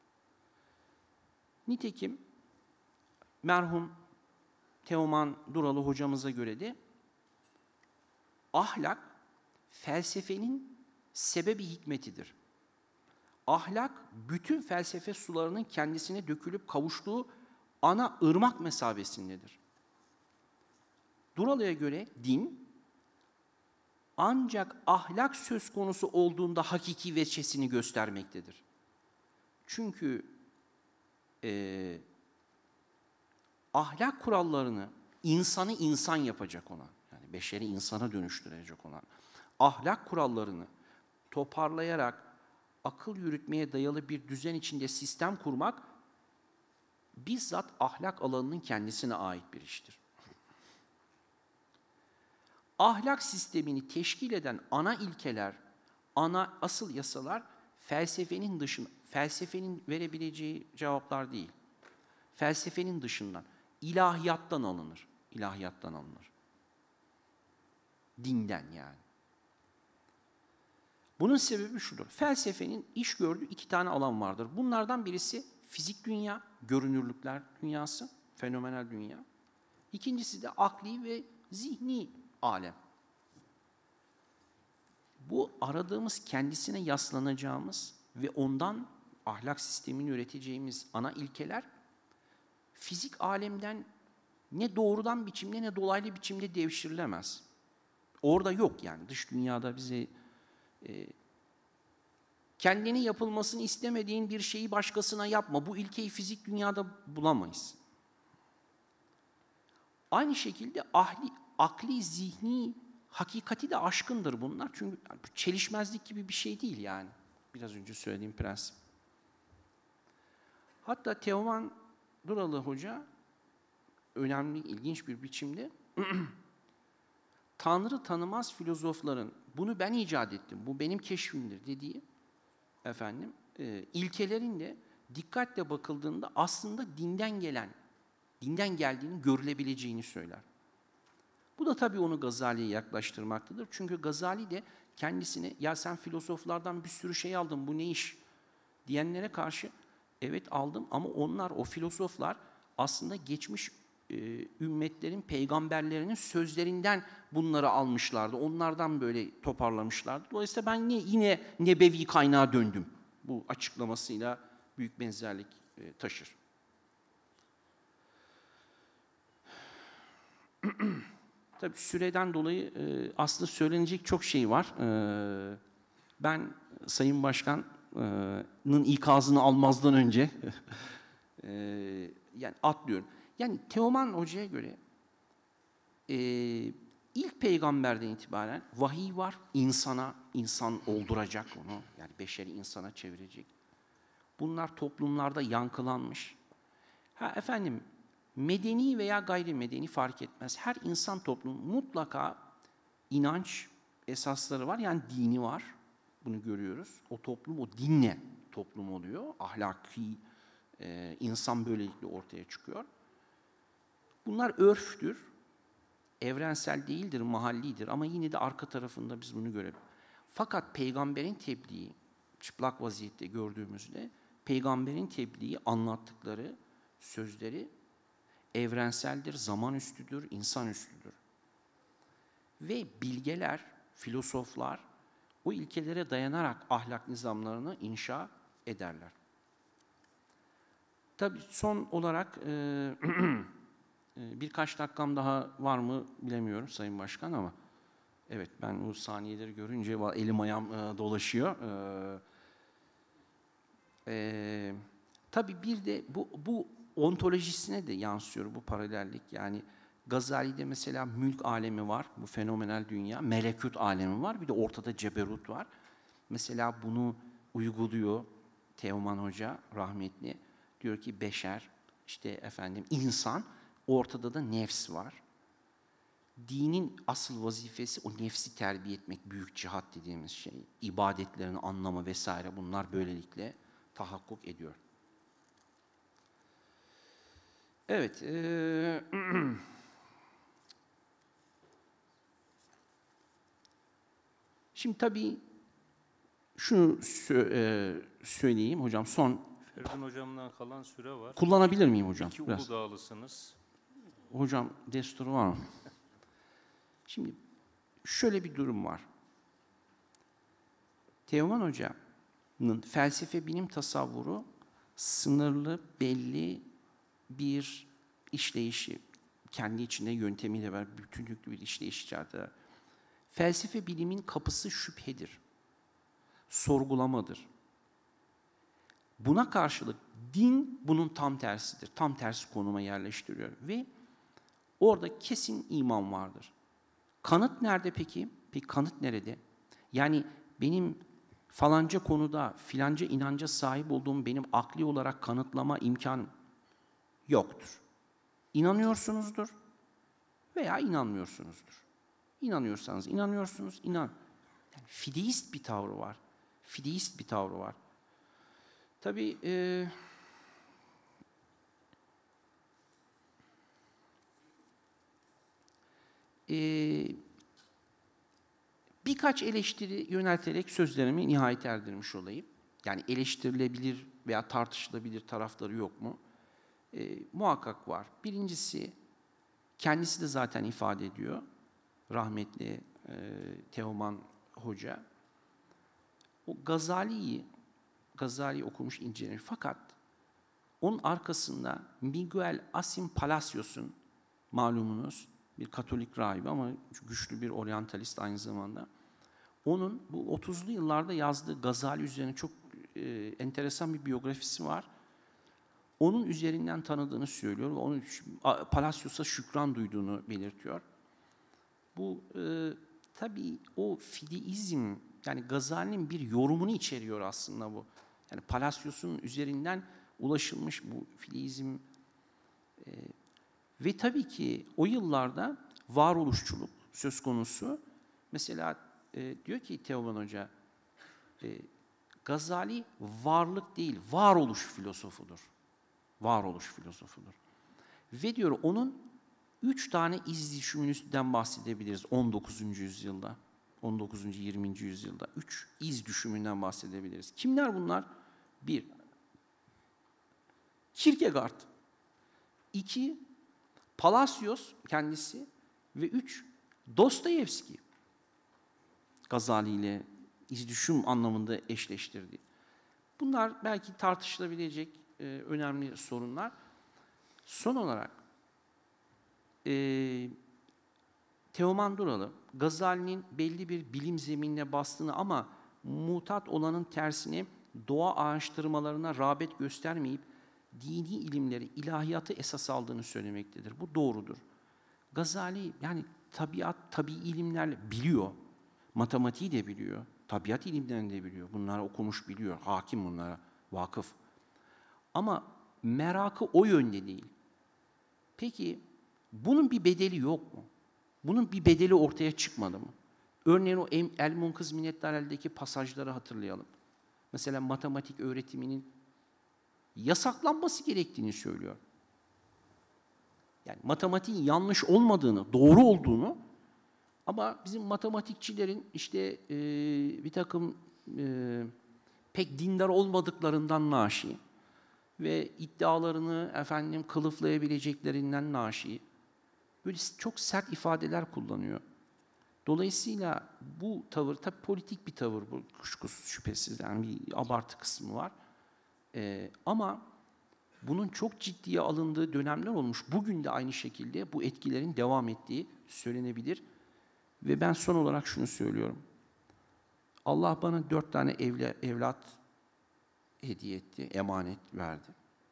Nitekim merhum Teoman Duralı hocamıza göre de ahlak felsefenin sebebi hikmetidir. Ahlak bütün felsefe sularının kendisine dökülüp kavuştuğu ana ırmak mesabesindedir. Duralı'ya göre din ancak ahlak söz konusu olduğunda hakiki veçesini göstermektedir. Çünkü e, ahlak kurallarını insanı insan yapacak olan, yani beşeri insana dönüştürecek olan ahlak kurallarını toparlayarak akıl yürütmeye dayalı bir düzen içinde sistem kurmak bizzat ahlak alanının kendisine ait bir iştir. Ahlak sistemini teşkil eden ana ilkeler, ana asıl yasalar felsefenin dışında, felsefenin verebileceği cevaplar değil. Felsefenin dışından, ilahiyattan alınır. İlahiyattan alınır. Dinden yani. Bunun sebebi şudur. Felsefenin iş gördüğü iki tane alan vardır. Bunlardan birisi fizik dünya, görünürlükler dünyası, fenomenal dünya. İkincisi de akli ve zihni alem. Bu aradığımız, kendisine yaslanacağımız ve ondan ahlak sistemini üreteceğimiz ana ilkeler fizik alemden ne doğrudan biçimde ne dolaylı biçimde devşirilemez. Orada yok yani. Dış dünyada bize e, kendine yapılmasını istemediğin bir şeyi başkasına yapma. Bu ilkeyi fizik dünyada bulamayız. Aynı şekilde ahli, akli, zihni, hakikati de aşkındır bunlar. Çünkü çelişmezlik gibi bir şey değil yani. Biraz önce söylediğim prensip. Hatta Teoman Duralı Hoca önemli, ilginç bir biçimde Tanrı tanımaz filozofların bunu ben icat ettim, bu benim keşfimdir dediği efendim e, ilkelerin de dikkatle bakıldığında aslında dinden gelen, dinden geldiğini görülebileceğini söyler. Bu da tabii onu Gazali'ye yaklaştırmaktadır. Çünkü Gazali de kendisine ya sen filozoflardan bir sürü şey aldın, bu ne iş diyenlere karşı evet aldım ama onlar, o filozoflar aslında geçmiş e, ümmetlerin, peygamberlerinin sözlerinden bunları almışlardı. Onlardan böyle toparlamışlardı. Dolayısıyla ben yine, yine nebevi kaynağa döndüm. Bu açıklamasıyla büyük benzerlik e, taşır. Tabii süreden dolayı e, aslında söylenecek çok şey var. E, ben Sayın Başkan'ın ikazını almazdan önce e, yani atlıyorum. Yani Teoman Hoca'ya göre e, ilk peygamberden itibaren vahiy var. İnsana, insan olduracak onu. Yani beşeri insana çevirecek. Bunlar toplumlarda yankılanmış. Ha efendim, medeni veya gayrimedeni fark etmez. Her insan toplumu mutlaka inanç esasları var. Yani dini var. Bunu görüyoruz. O toplum o dinle toplum oluyor. Ahlaki e, insan böylelikle ortaya çıkıyor. Bunlar örftür. Evrensel değildir, mahallidir ama yine de arka tarafında biz bunu görelim. Fakat peygamberin tebliği, çıplak vaziyette gördüğümüzde peygamberin tebliği, anlattıkları sözleri evrenseldir, zaman üstüdür, insan üstüdür. Ve bilgeler, filozoflar o ilkelere dayanarak ahlak nizamlarını inşa ederler. Tabii son olarak e, birkaç dakikam daha var mı bilemiyorum Sayın Başkan ama evet ben bu saniyeleri görünce elim ayağım e, dolaşıyor. E, e, tabii bir de bu, bu ontolojisine de yansıyor bu paralellik. Yani Gazali'de mesela mülk alemi var, bu fenomenal dünya, melekut alemi var, bir de ortada ceberut var. Mesela bunu uyguluyor Teoman Hoca rahmetli. Diyor ki beşer, işte efendim insan, ortada da nefs var. Dinin asıl vazifesi o nefsi terbiye etmek, büyük cihat dediğimiz şey. İbadetlerin anlamı vesaire bunlar böylelikle tahakkuk ediyor. Evet. Ee, Şimdi tabii şunu sö- e, söyleyeyim hocam, son Feridun hocamdan kalan süre var. kullanabilir miyim hocam? İki Biraz. Uludağlısınız. Hocam desturu var mı? Şimdi şöyle bir durum var. Teoman Hoca'nın felsefe bilim tasavvuru sınırlı, belli bir işleyişi, kendi içinde yöntemiyle var, bütünlüklü bir işleyiş içeride. Felsefe bilimin kapısı şüphedir, sorgulamadır. Buna karşılık din bunun tam tersidir, tam tersi konuma yerleştiriyor ve orada kesin iman vardır. Kanıt nerede peki? Peki kanıt nerede? Yani benim falanca konuda filanca inanca sahip olduğum benim akli olarak kanıtlama imkanım yoktur. İnanıyorsunuzdur veya inanmıyorsunuzdur. İnanıyorsanız inanıyorsunuz, inan. Yani fideist bir tavrı var. Fideist bir tavrı var. Tabii e, e, birkaç eleştiri yönelterek sözlerimi nihayet erdirmiş olayım. Yani eleştirilebilir veya tartışılabilir tarafları yok mu? E, muhakkak var. Birincisi, kendisi de zaten ifade ediyor, rahmetli e, Teoman Hoca. O Gazali'yi, Gazali okumuş, incelemiş. Fakat onun arkasında Miguel Asim Palacios'un, malumunuz bir Katolik rahibi ama güçlü bir oryantalist aynı zamanda. Onun bu otuzlu yıllarda yazdığı Gazali üzerine çok e, enteresan bir biyografisi var. Onun üzerinden tanıdığını söylüyor ve onun Palacios'a şükran duyduğunu belirtiyor. Bu e, tabii o fideizm, yani Gazali'nin bir yorumunu içeriyor aslında bu. Yani Palacios'un üzerinden ulaşılmış bu fideizm e, ve tabii ki o yıllarda varoluşçuluk söz konusu. Mesela e, diyor ki Teoman Hoca, e, Gazali varlık değil, varoluş filozofudur. Varoluş filozofudur. Ve diyor onun üç tane iz düşümünden bahsedebiliriz on dokuzuncu yüzyılda. on dokuzuncu yirminci yüzyılda üç iz düşümünden bahsedebiliriz. Kimler bunlar? Bir, Kierkegaard. İki, Palacios kendisi. Ve üç, Dostoyevski. Gazali ile iz düşüm anlamında eşleştirdiği. Bunlar belki tartışılabilecek e, önemli sorunlar. Son olarak e, Teoman Duralı, Gazali'nin belli bir bilim zeminine bastığını ama mutat olanın tersine doğa araştırmalarına rağbet göstermeyip dini ilimleri, ilahiyatı esas aldığını söylemektedir. Bu doğrudur. Gazali yani tabiat, tabii ilimlerle biliyor. Matematiği de biliyor. Tabiat ilimlerini de biliyor. Bunları okumuş biliyor. Hakim bunlara, vakıf. Ama merakı o yönde değil. Peki bunun bir bedeli yok mu? Bunun bir bedeli ortaya çıkmadı mı? Örneğin o El Munkız Minnettarel'deki pasajları hatırlayalım. Mesela matematik öğretiminin yasaklanması gerektiğini söylüyor. Yani matematiğin yanlış olmadığını, doğru olduğunu ama bizim matematikçilerin işte e, bir takım e, pek dindar olmadıklarından naşi ve iddialarını efendim kılıflayabileceklerinden naşi böyle çok sert ifadeler kullanıyor. Dolayısıyla bu tavır, tabii politik bir tavır bu, kuşkusuz şüphesiz, yani bir abartı kısmı var. Ee, ama bunun çok ciddiye alındığı dönemler olmuş. Bugün de aynı şekilde bu etkilerin devam ettiği söylenebilir. Ve ben son olarak şunu söylüyorum. Allah bana dört tane evle, evlat hediye etti, emanet verdi.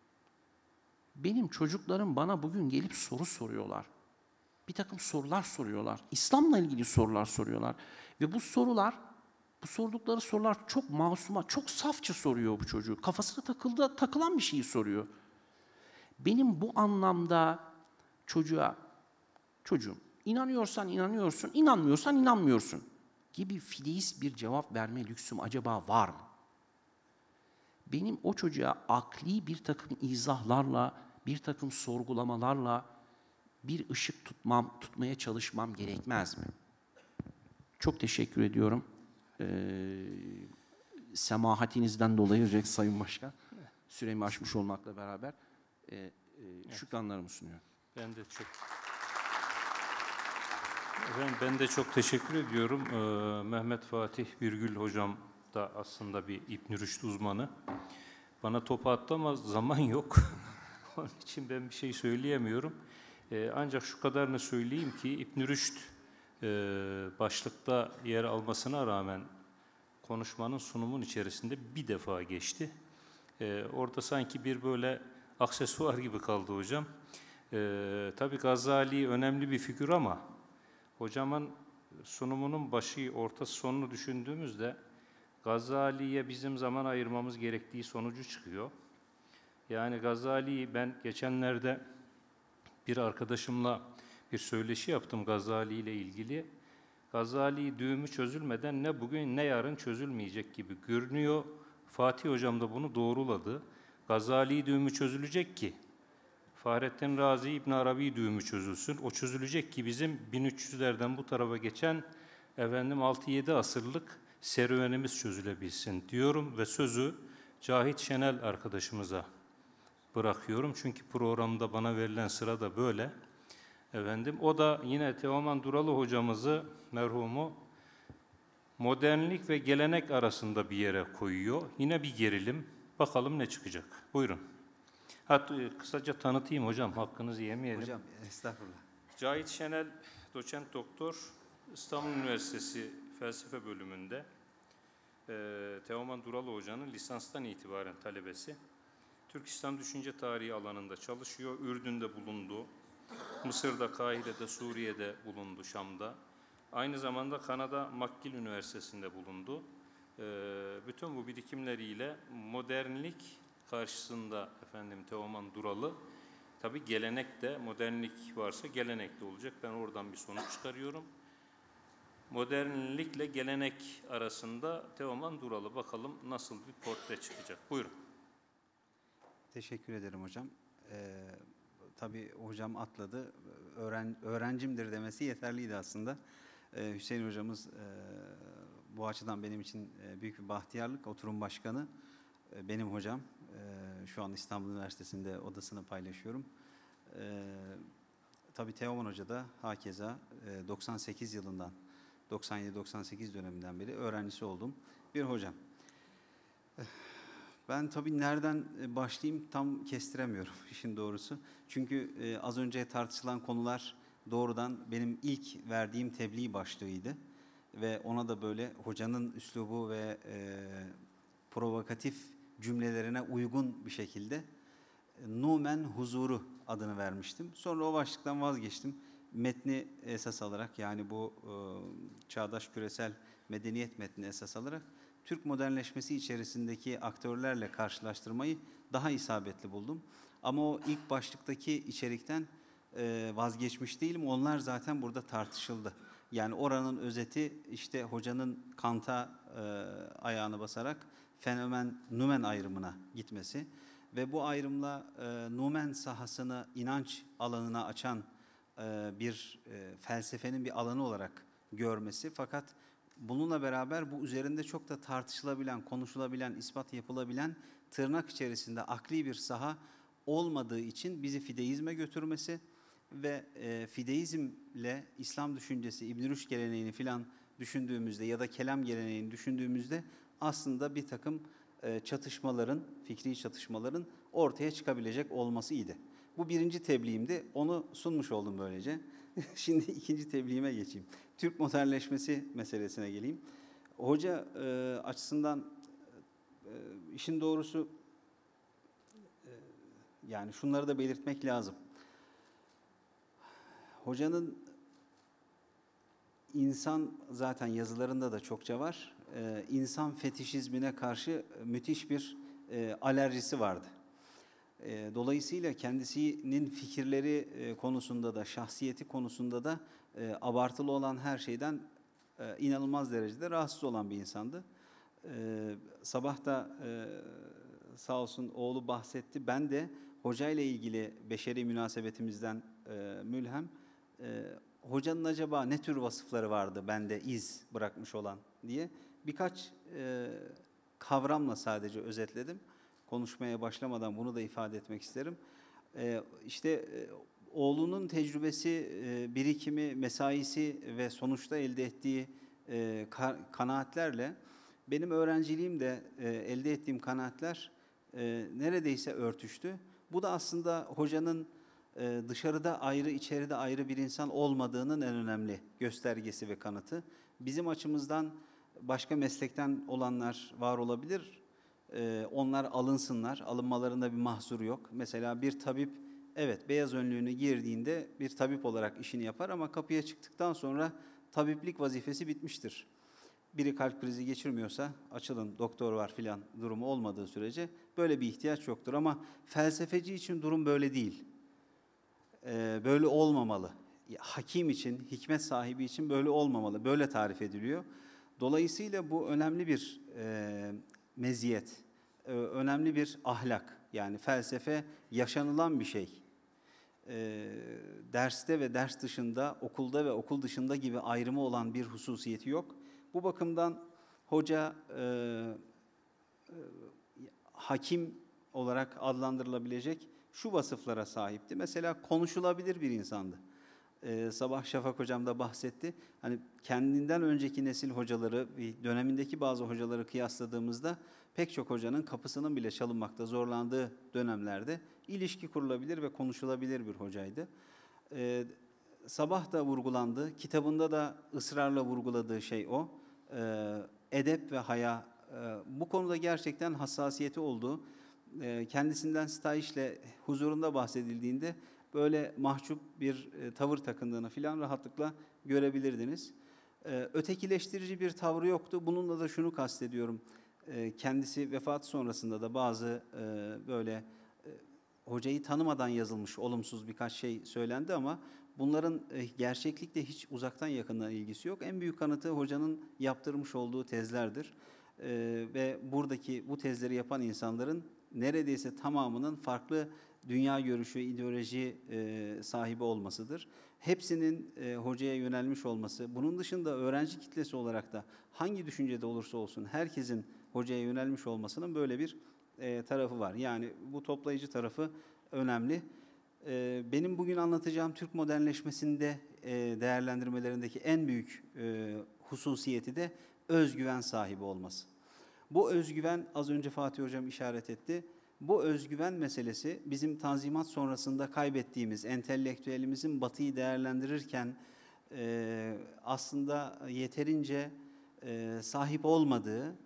Benim çocuklarım bana bugün gelip soru soruyorlar. Bir takım sorular soruyorlar. İslam'la ilgili sorular soruyorlar. Ve bu sorular, bu sordukları sorular çok masuma, çok safça soruyor bu çocuğu. Kafasına takıldı, takılan bir şeyi soruyor. Benim bu anlamda çocuğa, çocuğum inanıyorsan inanıyorsun, inanmıyorsan inanmıyorsun gibi fideist bir cevap verme lüksüm acaba var mı? Benim o çocuğa akli bir takım izahlarla, bir takım sorgulamalarla bir ışık tutmam, tutmaya çalışmam gerekmez mi? Çok teşekkür ediyorum. Ee, semahatinizden dolayı Recep Sayın Başkan, süremi aşmış olmakla beraber e, e, şükranlarımı sunuyorum. Ben de çok Efendim, ben de çok teşekkür ediyorum. Ee, Mehmet Fatih Birgül hocam da aslında bir İbn Rüşd uzmanı. Bana topu attı ama zaman yok. Onun için ben bir şey söyleyemiyorum. Ee, ancak şu kadarını söyleyeyim ki İbn Rüşd e, başlıkta yer almasına rağmen konuşmanın, sunumun içerisinde bir defa geçti. Ee, orada sanki bir böyle aksesuar gibi kaldı hocam. Ee, tabii Gazali önemli bir figür ama hocamın sunumunun başı, ortası, sonunu düşündüğümüzde Gazali'ye bizim zaman ayırmamız gerektiği sonucu çıkıyor. Yani Gazali'yi ben geçenlerde bir arkadaşımla bir söyleşi yaptım Gazali ile ilgili. Gazali düğümü çözülmeden ne bugün ne yarın çözülmeyecek gibi görünüyor. Fatih hocam da bunu doğruladı. Gazali düğümü çözülecek ki Fahrettin Razi, İbn Arabi düğümü çözülsün. O çözülecek ki bizim bin üç yüzlerden bu tarafa geçen efendim altı yedi asırlık serüvenimiz çözülebilsin diyorum ve sözü Cahit Şenel arkadaşımıza bırakıyorum. Çünkü programda bana verilen sıra da böyle. Efendim, o da yine Teoman Duralı hocamızı, merhumu, modernlik ve gelenek arasında bir yere koyuyor. Yine bir gerilim. Bakalım ne çıkacak. Buyurun. Hatta kısaca tanıtayım hocam, hakkınızı yemeyelim. Hocam, estağfurullah. Cahit Şenel, doçent doktor, İstanbul Üniversitesi Felsefe Bölümünde. Ee, Teoman Duralı Hoca'nın lisanstan itibaren talebesi. Türk İslam Düşünce Tarihi alanında çalışıyor. Ürdün'de bulundu. Mısır'da, Kahire'de, Suriye'de bulundu, Şam'da. Aynı zamanda Kanada McGill Üniversitesi'nde bulundu. Ee, bütün bu birikimleriyle modernlik karşısında efendim Teoman Duralı, tabii gelenek de, modernlik varsa gelenek de olacak. Ben oradan bir sonuç çıkarıyorum. Modernlikle gelenek arasında Teoman Duralı, bakalım nasıl bir portre çıkacak. Buyurun. Teşekkür ederim hocam. Ee, tabii hocam atladı. Öğren, öğrencimdir demesi yeterliydi aslında. Ee, Hüseyin hocamız e, bu açıdan benim için e, büyük bir bahtiyarlık. Oturum başkanı e, benim hocam. E, şu an İstanbul Üniversitesi'nde odasını paylaşıyorum. E, tabii Teoman Hoca da hakeza e, doksan sekiz yılından, doksan yedi doksan sekiz döneminden beri öğrencisi olduğum bir hocam. Ben tabii nereden başlayayım tam kestiremiyorum işin doğrusu. Çünkü e, az önce tartışılan konular doğrudan benim ilk verdiğim tebliğ başlığıydı. Ve ona da böyle hocanın üslubu ve e, provokatif cümlelerine uygun bir şekilde Numen Huzuru adını vermiştim. Sonra o başlıktan vazgeçtim. Metni esas alarak, yani bu e, çağdaş küresel medeniyet metni esas alarak Türk modernleşmesi içerisindeki aktörlerle karşılaştırmayı daha isabetli buldum. Ama o ilk başlıktaki içerikten e, vazgeçmiş değilim. Onlar zaten burada tartışıldı. Yani oranın özeti işte hocanın Kant'a e, ayağını basarak fenomen numen ayrımına gitmesi ve bu ayrımla e, numen sahasını inanç alanına açan e, bir e, felsefenin bir alanı olarak görmesi. Fakat bununla beraber bu üzerinde çok da tartışılabilen, konuşulabilen, ispat yapılabilen tırnak içerisinde akli bir saha olmadığı için bizi fideizme götürmesi ve e, fideizmle İslam düşüncesi, İbn-i Rüşd geleneğini filan düşündüğümüzde ya da kelam geleneğini düşündüğümüzde aslında bir takım e, çatışmaların, fikri çatışmaların ortaya çıkabilecek olmasıydı. Bu birinci tebliğimdi, onu sunmuş oldum böylece. Şimdi ikinci tebliğime geçeyim. Türk modernleşmesi meselesine geleyim. Hoca e, açısından e, işin doğrusu e, yani şunları da belirtmek lazım. Hocanın insan, zaten yazılarında da çokça var, e, insan fetişizmine karşı müthiş bir e, alerjisi vardı. E, dolayısıyla kendisinin fikirleri e, konusunda da, şahsiyeti konusunda da e, abartılı olan her şeyden e, inanılmaz derecede rahatsız olan bir insandı. E, sabah da e, sağ olsun oğlu bahsetti. Ben de hocayla ilgili beşeri münasebetimizden e, mülhem, e, hocanın acaba ne tür vasıfları vardı bende iz bırakmış olan diye birkaç e, kavramla sadece özetledim. Konuşmaya başlamadan bunu da ifade etmek isterim. Ee, işte e, oğlunun tecrübesi, e, birikimi, mesaisi ve sonuçta elde ettiği e, ka kanaatlerle benim öğrenciliğimde e, elde ettiğim kanaatler e, neredeyse örtüştü. Bu da aslında hocanın e, dışarıda ayrı, içeride ayrı bir insan olmadığının en önemli göstergesi ve kanıtı. Bizim açımızdan başka meslekten olanlar var olabilir. Ee, onlar alınsınlar, alınmalarında bir mahsur yok. Mesela bir tabip, evet beyaz önlüğünü girdiğinde bir tabip olarak işini yapar ama kapıya çıktıktan sonra tabiplik vazifesi bitmiştir. Biri kalp krizi geçirmiyorsa açılın, doktor var filan durumu olmadığı sürece böyle bir ihtiyaç yoktur. Ama felsefeci için durum böyle değil. Ee, böyle olmamalı. Hakim için, hikmet sahibi için böyle olmamalı. Böyle tarif ediliyor. Dolayısıyla bu önemli bir e, meziyet, e, önemli bir ahlak. Yani felsefe yaşanılan bir şey. E, derste ve ders dışında, okulda ve okul dışında gibi ayrımı olan bir hususiyeti yok. Bu bakımdan hoca e, e, hakim olarak adlandırılabilecek şu vasıflara sahipti. Mesela konuşulabilir bir insandı. Ee, sabah Şafak hocam da bahsetti. Hani kendinden önceki nesil hocaları, dönemindeki bazı hocaları kıyasladığımızda pek çok hocanın kapısının bile çalınmakta zorlandığı dönemlerde ilişki kurulabilir ve konuşulabilir bir hocaydı. Ee, sabah da vurgulandı, kitabında da ısrarla vurguladığı şey o. Ee, edep ve haya, e, bu konuda gerçekten hassasiyeti olduğu, e, kendisinden sitayişle huzurunda bahsedildiğinde böyle mahcup bir e, tavır takındığını filan rahatlıkla görebilirdiniz. E, ötekileştirici bir tavrı yoktu. Bununla da şunu kastediyorum. E, kendisi vefat sonrasında da bazı e, böyle e, hocayı tanımadan yazılmış olumsuz birkaç şey söylendi ama bunların e, gerçeklikle hiç uzaktan yakından ilgisi yok. En büyük kanıtı hocanın yaptırmış olduğu tezlerdir. E, ve buradaki bu tezleri yapan insanların neredeyse tamamının farklı dünya görüşü, ideoloji e, sahibi olmasıdır. Hepsinin e, hocaya yönelmiş olması, bunun dışında öğrenci kitlesi olarak da hangi düşüncede olursa olsun herkesin hocaya yönelmiş olmasının böyle bir e, tarafı var. Yani bu toplayıcı tarafı önemli. E, benim bugün anlatacağım Türk modernleşmesinde e, değerlendirmelerindeki en büyük e, hususiyeti de özgüven sahibi olması. Bu özgüven, az önce Fatih Hocam işaret etti. Bu özgüven meselesi bizim Tanzimat sonrasında kaybettiğimiz, entelektüelimizin Batı'yı değerlendirirken e, aslında yeterince e, sahip olmadığı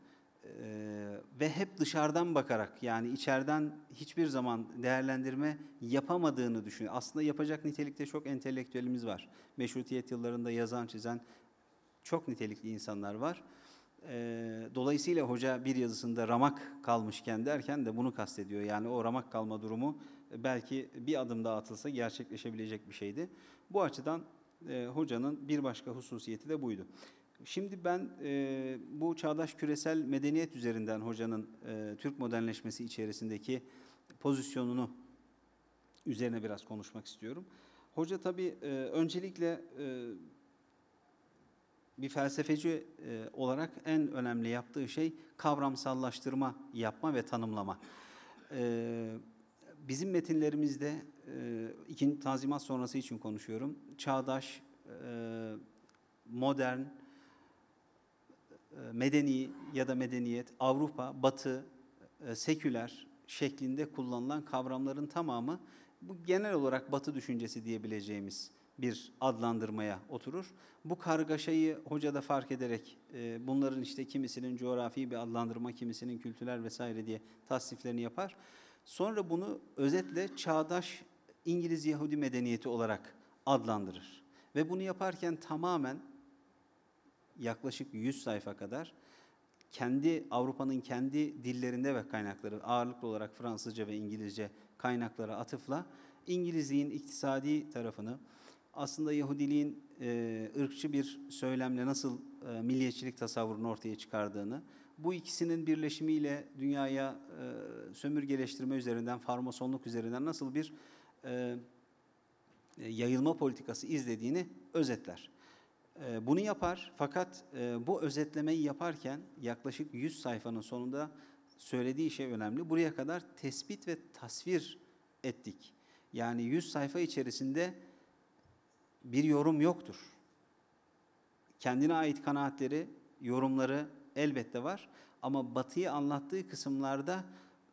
Ee, ve hep dışarıdan bakarak, yani içeriden hiçbir zaman değerlendirme yapamadığını düşünüyor. Aslında yapacak nitelikte çok entelektüelimiz var. Meşrutiyet yıllarında yazan, çizen çok nitelikli insanlar var. Ee, dolayısıyla hoca bir yazısında ramak kalmışken derken de bunu kastediyor. Yani o ramak kalma durumu belki bir adım daha atılsa gerçekleşebilecek bir şeydi. Bu açıdan e, hocanın bir başka hususiyeti de buydu. Şimdi ben e, bu çağdaş küresel medeniyet üzerinden hocanın e, Türk modernleşmesi içerisindeki pozisyonunu üzerine biraz konuşmak istiyorum. Hoca tabii e, öncelikle e, bir felsefeci e, olarak en önemli yaptığı şey kavramsallaştırma yapma ve tanımlama. E, bizim metinlerimizde, e, ikinci Tanzimat sonrası için konuşuyorum, çağdaş, e, modern, medeni ya da medeniyet, Avrupa, Batı, seküler şeklinde kullanılan kavramların tamamı bu genel olarak Batı düşüncesi diyebileceğimiz bir adlandırmaya oturur. Bu kargaşayı hoca da fark ederek bunların işte kimisinin coğrafi bir adlandırma, kimisinin kültürel vesaire diye tasniflerini yapar. Sonra bunu özetle çağdaş İngiliz Yahudi medeniyeti olarak adlandırır. Ve bunu yaparken tamamen yaklaşık yüz sayfa kadar kendi Avrupa'nın kendi dillerinde ve kaynakları, ağırlıklı olarak Fransızca ve İngilizce kaynaklara atıfla İngilizliğin iktisadi tarafını, aslında Yahudiliğin e, ırkçı bir söylemle nasıl e, milliyetçilik tasavvurunu ortaya çıkardığını, bu ikisinin birleşimiyle dünyaya e, sömürgeleştirme üzerinden, farmasonluk üzerinden nasıl bir e, yayılma politikası izlediğini özetler. Bunu yapar, fakat bu özetlemeyi yaparken yaklaşık yüz sayfanın sonunda söylediği şey önemli. Buraya kadar tespit ve tasvir ettik. Yani yüz sayfa içerisinde bir yorum yoktur. Kendine ait kanaatleri, yorumları elbette var. Ama Batı'yı anlattığı kısımlarda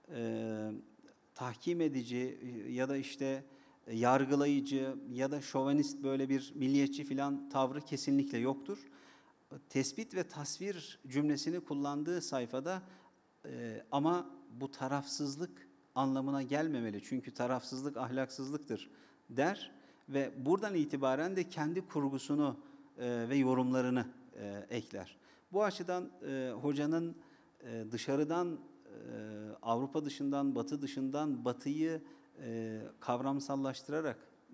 e, tahkim edici ya da işte yargılayıcı ya da şovenist, böyle bir milliyetçi filan tavrı kesinlikle yoktur. Tespit ve tasvir cümlesini kullandığı sayfada e, ama bu tarafsızlık anlamına gelmemeli. Çünkü tarafsızlık ahlaksızlıktır der ve buradan itibaren de kendi kurgusunu e, ve yorumlarını e, ekler. Bu açıdan e, hocanın e, dışarıdan, e, Avrupa dışından, Batı dışından Batı'yı E, kavramsallaştırarak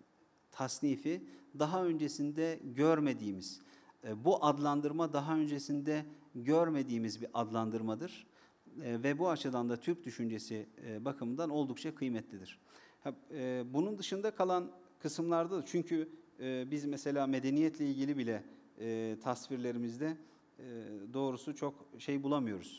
tasnifi daha öncesinde görmediğimiz, e, bu adlandırma daha öncesinde görmediğimiz bir adlandırmadır. E, ve bu açıdan da Türk düşüncesi e, bakımından oldukça kıymetlidir. Ha, e, bunun dışında kalan kısımlarda da, çünkü e, biz mesela medeniyetle ilgili bile e, tasvirlerimizde e, doğrusu çok şey bulamıyoruz.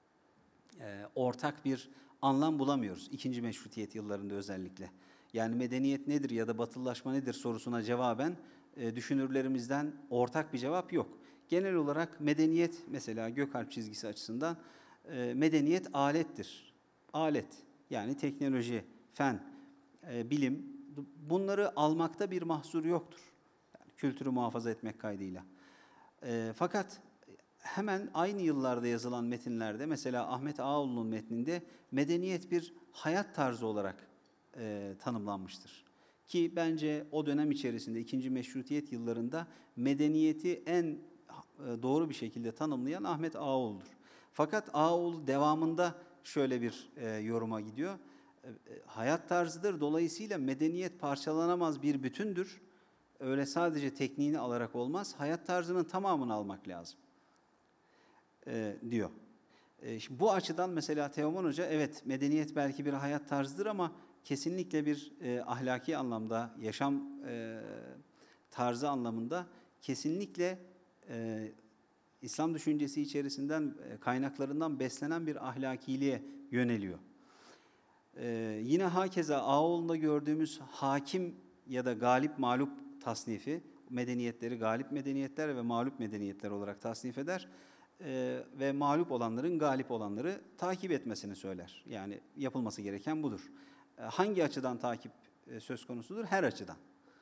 E, ortak bir anlam bulamıyoruz ikinci meşrutiyet yıllarında özellikle. Yani medeniyet nedir ya da batılılaşma nedir sorusuna cevaben e, düşünürlerimizden ortak bir cevap yok. Genel olarak medeniyet, mesela Gökalp çizgisi açısından e, medeniyet alettir. Alet, yani teknoloji, fen, e, bilim, bunları almakta bir mahsur yoktur. Yani kültürü muhafaza etmek kaydıyla. E, fakat hemen aynı yıllarda yazılan metinlerde, mesela Ahmet Ağaoğlu'nun metninde medeniyet bir hayat tarzı olarak e, tanımlanmıştır. Ki bence o dönem içerisinde ikinci meşrutiyet yıllarında medeniyeti en e, doğru bir şekilde tanımlayan Ahmet Ağaoğlu'dur. Fakat Ağaoğlu devamında şöyle bir e, yoruma gidiyor. E, hayat tarzıdır, dolayısıyla medeniyet parçalanamaz bir bütündür. Öyle sadece tekniğini alarak olmaz, hayat tarzının tamamını almak lazım. E, diyor. E, şimdi bu açıdan mesela Teoman Hoca, evet medeniyet belki bir hayat tarzıdır ama kesinlikle bir e, ahlaki anlamda, yaşam e, tarzı anlamında kesinlikle e, İslam düşüncesi içerisinden, e, kaynaklarından beslenen bir ahlakiliğe yöneliyor. E, yine hakeza Ağaoğlu'nda gördüğümüz hakim ya da galip mağlup tasnifi, medeniyetleri galip medeniyetler ve mağlup medeniyetler olarak tasnif eder. Ee, ve mağlup olanların galip olanları takip etmesini söyler. Yani yapılması gereken budur. Ee, hangi açıdan takip e, söz konusudur? Her açıdan.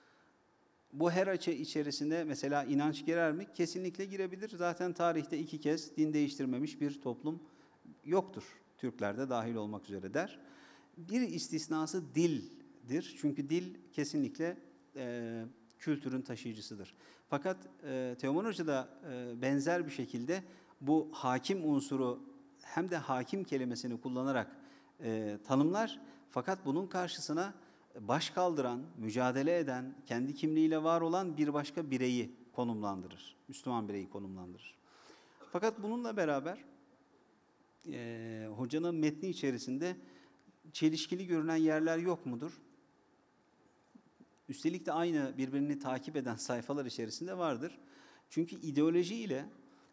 Bu her açı içerisinde mesela inanç girer mi? Kesinlikle girebilir. Zaten tarihte iki kez din değiştirmemiş bir toplum yoktur. Türkler de dahil olmak üzere der. Bir istisnası dildir. Çünkü dil kesinlikle e, kültürün taşıyıcısıdır. Fakat e, Teoman Hoca da e, benzer bir şekilde bu hakim unsuru hem de hakim kelimesini kullanarak e, tanımlar. Fakat bunun karşısına baş kaldıran, mücadele eden, kendi kimliğiyle var olan bir başka bireyi konumlandırır. Müslüman bireyi konumlandırır. Fakat bununla beraber e, hocanın metni içerisinde çelişkili görünen yerler yok mudur? Üstelik de aynı birbirini takip eden sayfalar içerisinde vardır. Çünkü ideoloji ile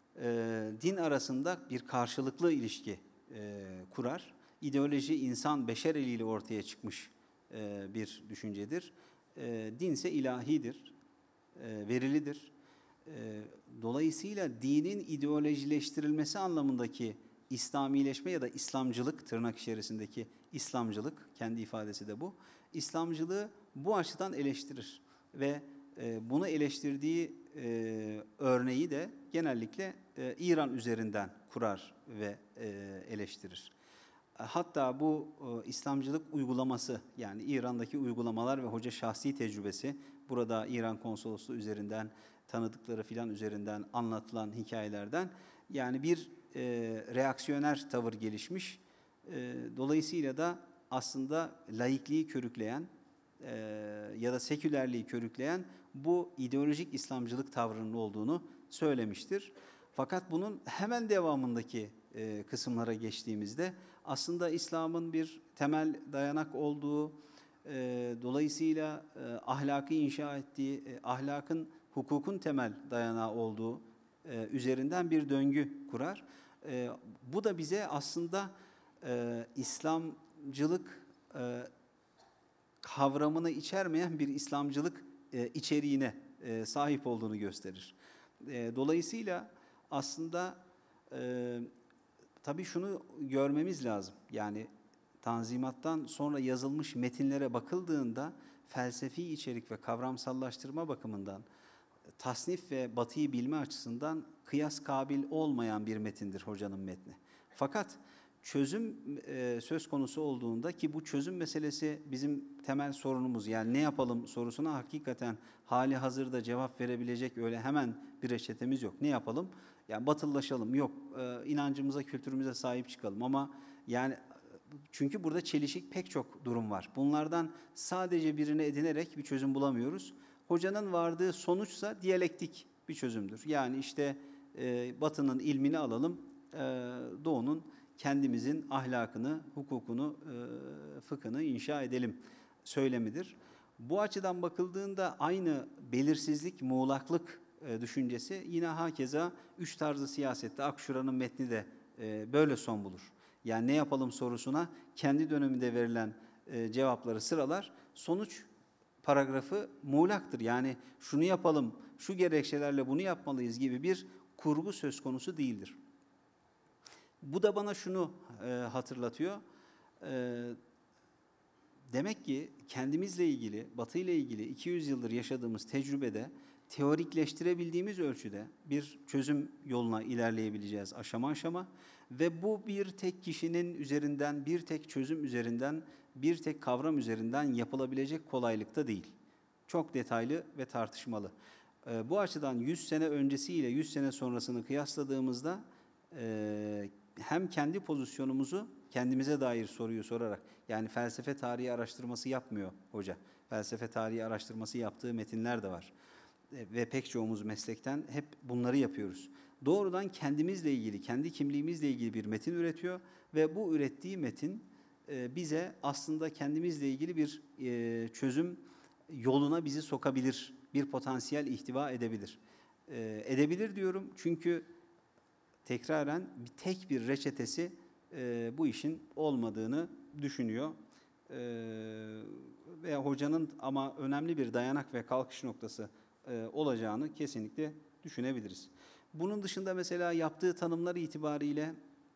e, din arasında bir karşılıklı ilişki e, kurar. İdeoloji insan beşer eliyle ortaya çıkmış e, bir düşüncedir. E, din ise ilahidir, e, verilidir. E, dolayısıyla dinin ideolojileştirilmesi anlamındaki İslamileşme ya da İslamcılık, tırnak içerisindeki İslamcılık, kendi ifadesi de bu, İslamcılığı bu açıdan eleştirir ve e, bunu eleştirdiği e, örneği de genellikle e, İran üzerinden kurar ve e, eleştirir. Hatta bu e, İslamcılık uygulaması, yani İran'daki uygulamalar ve hoca şahsi tecrübesi, burada İran konsolosluğu üzerinden, tanıdıkları filan üzerinden anlatılan hikayelerden, yani bir e, reaksiyoner tavır gelişmiş. E, dolayısıyla da aslında laikliği körükleyen e, ya da sekülerliği körükleyen bu ideolojik İslamcılık tavrının olduğunu söylemiştir. Fakat bunun hemen devamındaki e, kısımlara geçtiğimizde aslında İslam'ın bir temel dayanak olduğu, e, dolayısıyla e, ahlakı inşa ettiği, e, ahlakın, hukukun temel dayanağı olduğu e, üzerinden bir döngü kurar. E, bu da bize aslında e, İslamcılık e, kavramını içermeyen bir İslamcılık e, içeriğine e, sahip olduğunu gösterir. E, dolayısıyla aslında e, tabii şunu görmemiz lazım. Yani Tanzimat'tan sonra yazılmış metinlere bakıldığında felsefi içerik ve kavramsallaştırma bakımından tasnif ve batıyı bilme açısından kıyas kabil olmayan bir metindir hocanın metni. Fakat çözüm e, söz konusu olduğunda, ki bu çözüm meselesi bizim temel sorunumuz, yani ne yapalım sorusuna hakikaten hali hazırda cevap verebilecek öyle hemen bir reçetemiz yok. Ne yapalım? Yani batılılaşalım, yok e, inancımıza, kültürümüze sahip çıkalım, ama yani çünkü burada çelişik pek çok durum var. Bunlardan sadece birini edinerek bir çözüm bulamıyoruz. Hocanın vardığı sonuçsa diyalektik bir çözümdür. Yani işte e, Batı'nın ilmini alalım, e, Doğu'nun kendimizin ahlakını, hukukunu, e, fıkhını inşa edelim söylemidir. Bu açıdan bakıldığında aynı belirsizlik, muğlaklık e, düşüncesi yine hakeza üç tarzı siyasette, Akşura'nın metni de e, böyle son bulur. Yani ne yapalım sorusuna kendi döneminde verilen e, cevapları sıralar. Sonuç paragrafı muğlaktır. Yani şunu yapalım, şu gerekçelerle bunu yapmalıyız gibi bir kurgu söz konusu değildir. Bu da bana şunu e, hatırlatıyor. E, demek ki kendimizle ilgili, Batı ile ilgili iki yüz yıldır yaşadığımız tecrübede teorikleştirebildiğimiz ölçüde bir çözüm yoluna ilerleyebileceğiz aşama aşama. Ve bu bir tek kişinin üzerinden, bir tek çözüm üzerinden, bir tek kavram üzerinden yapılabilecek kolaylıkta değil. Çok detaylı ve tartışmalı. E, bu açıdan yüz sene öncesiyle yüz sene sonrasını kıyasladığımızda e, hem kendi pozisyonumuzu kendimize dair soruyu sorarak, yani felsefe tarihi araştırması yapmıyor hoca. Felsefe tarihi araştırması yaptığı metinler de var. E, ve pek çoğumuz meslekten hep bunları yapıyoruz. Doğrudan kendimizle ilgili, kendi kimliğimizle ilgili bir metin üretiyor ve bu ürettiği metin e, bize aslında kendimizle ilgili bir e, çözüm yoluna bizi sokabilir, bir potansiyel ihtiva edebilir. E, edebilir diyorum çünkü tekraren bir tek bir reçetesi e, bu işin olmadığını düşünüyor. E, veya hocanın ama önemli bir dayanak ve kalkış noktası e, olacağını kesinlikle düşünebiliriz. Bunun dışında mesela yaptığı tanımlar itibariyle,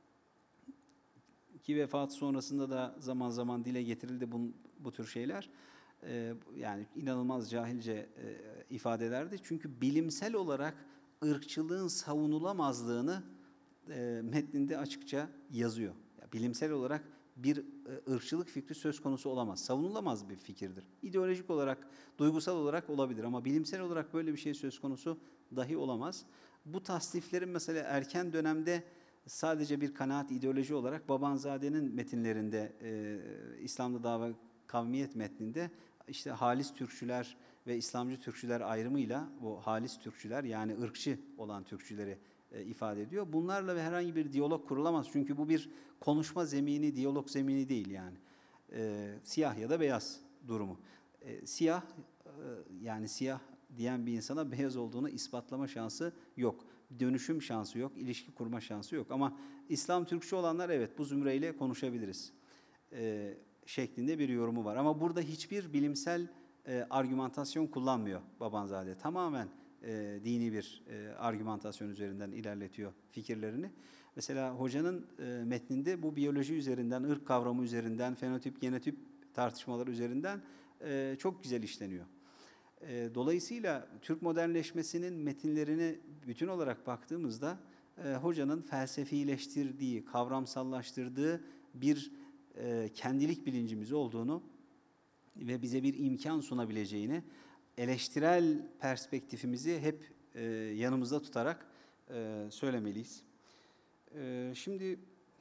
ki vefat sonrasında da zaman zaman dile getirildi bu, bu tür şeyler, ee, yani inanılmaz cahilce e, ifadelerdi. Çünkü bilimsel olarak ırkçılığın savunulamazlığını e, metninde açıkça yazıyor. Ya, bilimsel olarak bir e, ırkçılık fikri söz konusu olamaz. Savunulamaz bir fikirdir. İdeolojik olarak, duygusal olarak olabilir ama bilimsel olarak böyle bir şey söz konusu dahi olamaz. Bu tasniflerin mesela erken dönemde sadece bir kanaat ideoloji olarak Babanzade'nin metinlerinde, e, İslam'da Dava Kavmiyet metninde işte halis Türkçüler ve İslamcı Türkçüler ayrımıyla bu halis Türkçüler yani ırkçı olan Türkçüleri e, ifade ediyor. Bunlarla herhangi bir diyalog kurulamaz. Çünkü bu bir konuşma zemini, diyalog zemini değil yani. E, siyah ya da beyaz durumu. E, siyah e, yani siyah diyen bir insana beyaz olduğunu ispatlama şansı yok. Dönüşüm şansı yok, ilişki kurma şansı yok. Ama İslam Türkçü olanlar evet bu zümreyle konuşabiliriz e, şeklinde bir yorumu var. Ama burada hiçbir bilimsel e, argümantasyon kullanmıyor Babanzade. Tamamen e, dini bir e, argümantasyon üzerinden ilerletiyor fikirlerini. Mesela hocanın e, metninde bu biyoloji üzerinden, ırk kavramı üzerinden, fenotip, genotip tartışmaları üzerinden e, çok güzel işleniyor. Dolayısıyla Türk modernleşmesinin metinlerini bütün olarak baktığımızda e, hocanın felsefileştirdiği, kavramsallaştırdığı bir e, kendilik bilincimiz olduğunu ve bize bir imkan sunabileceğini, eleştirel perspektifimizi hep e, yanımızda tutarak e, söylemeliyiz. E, şimdi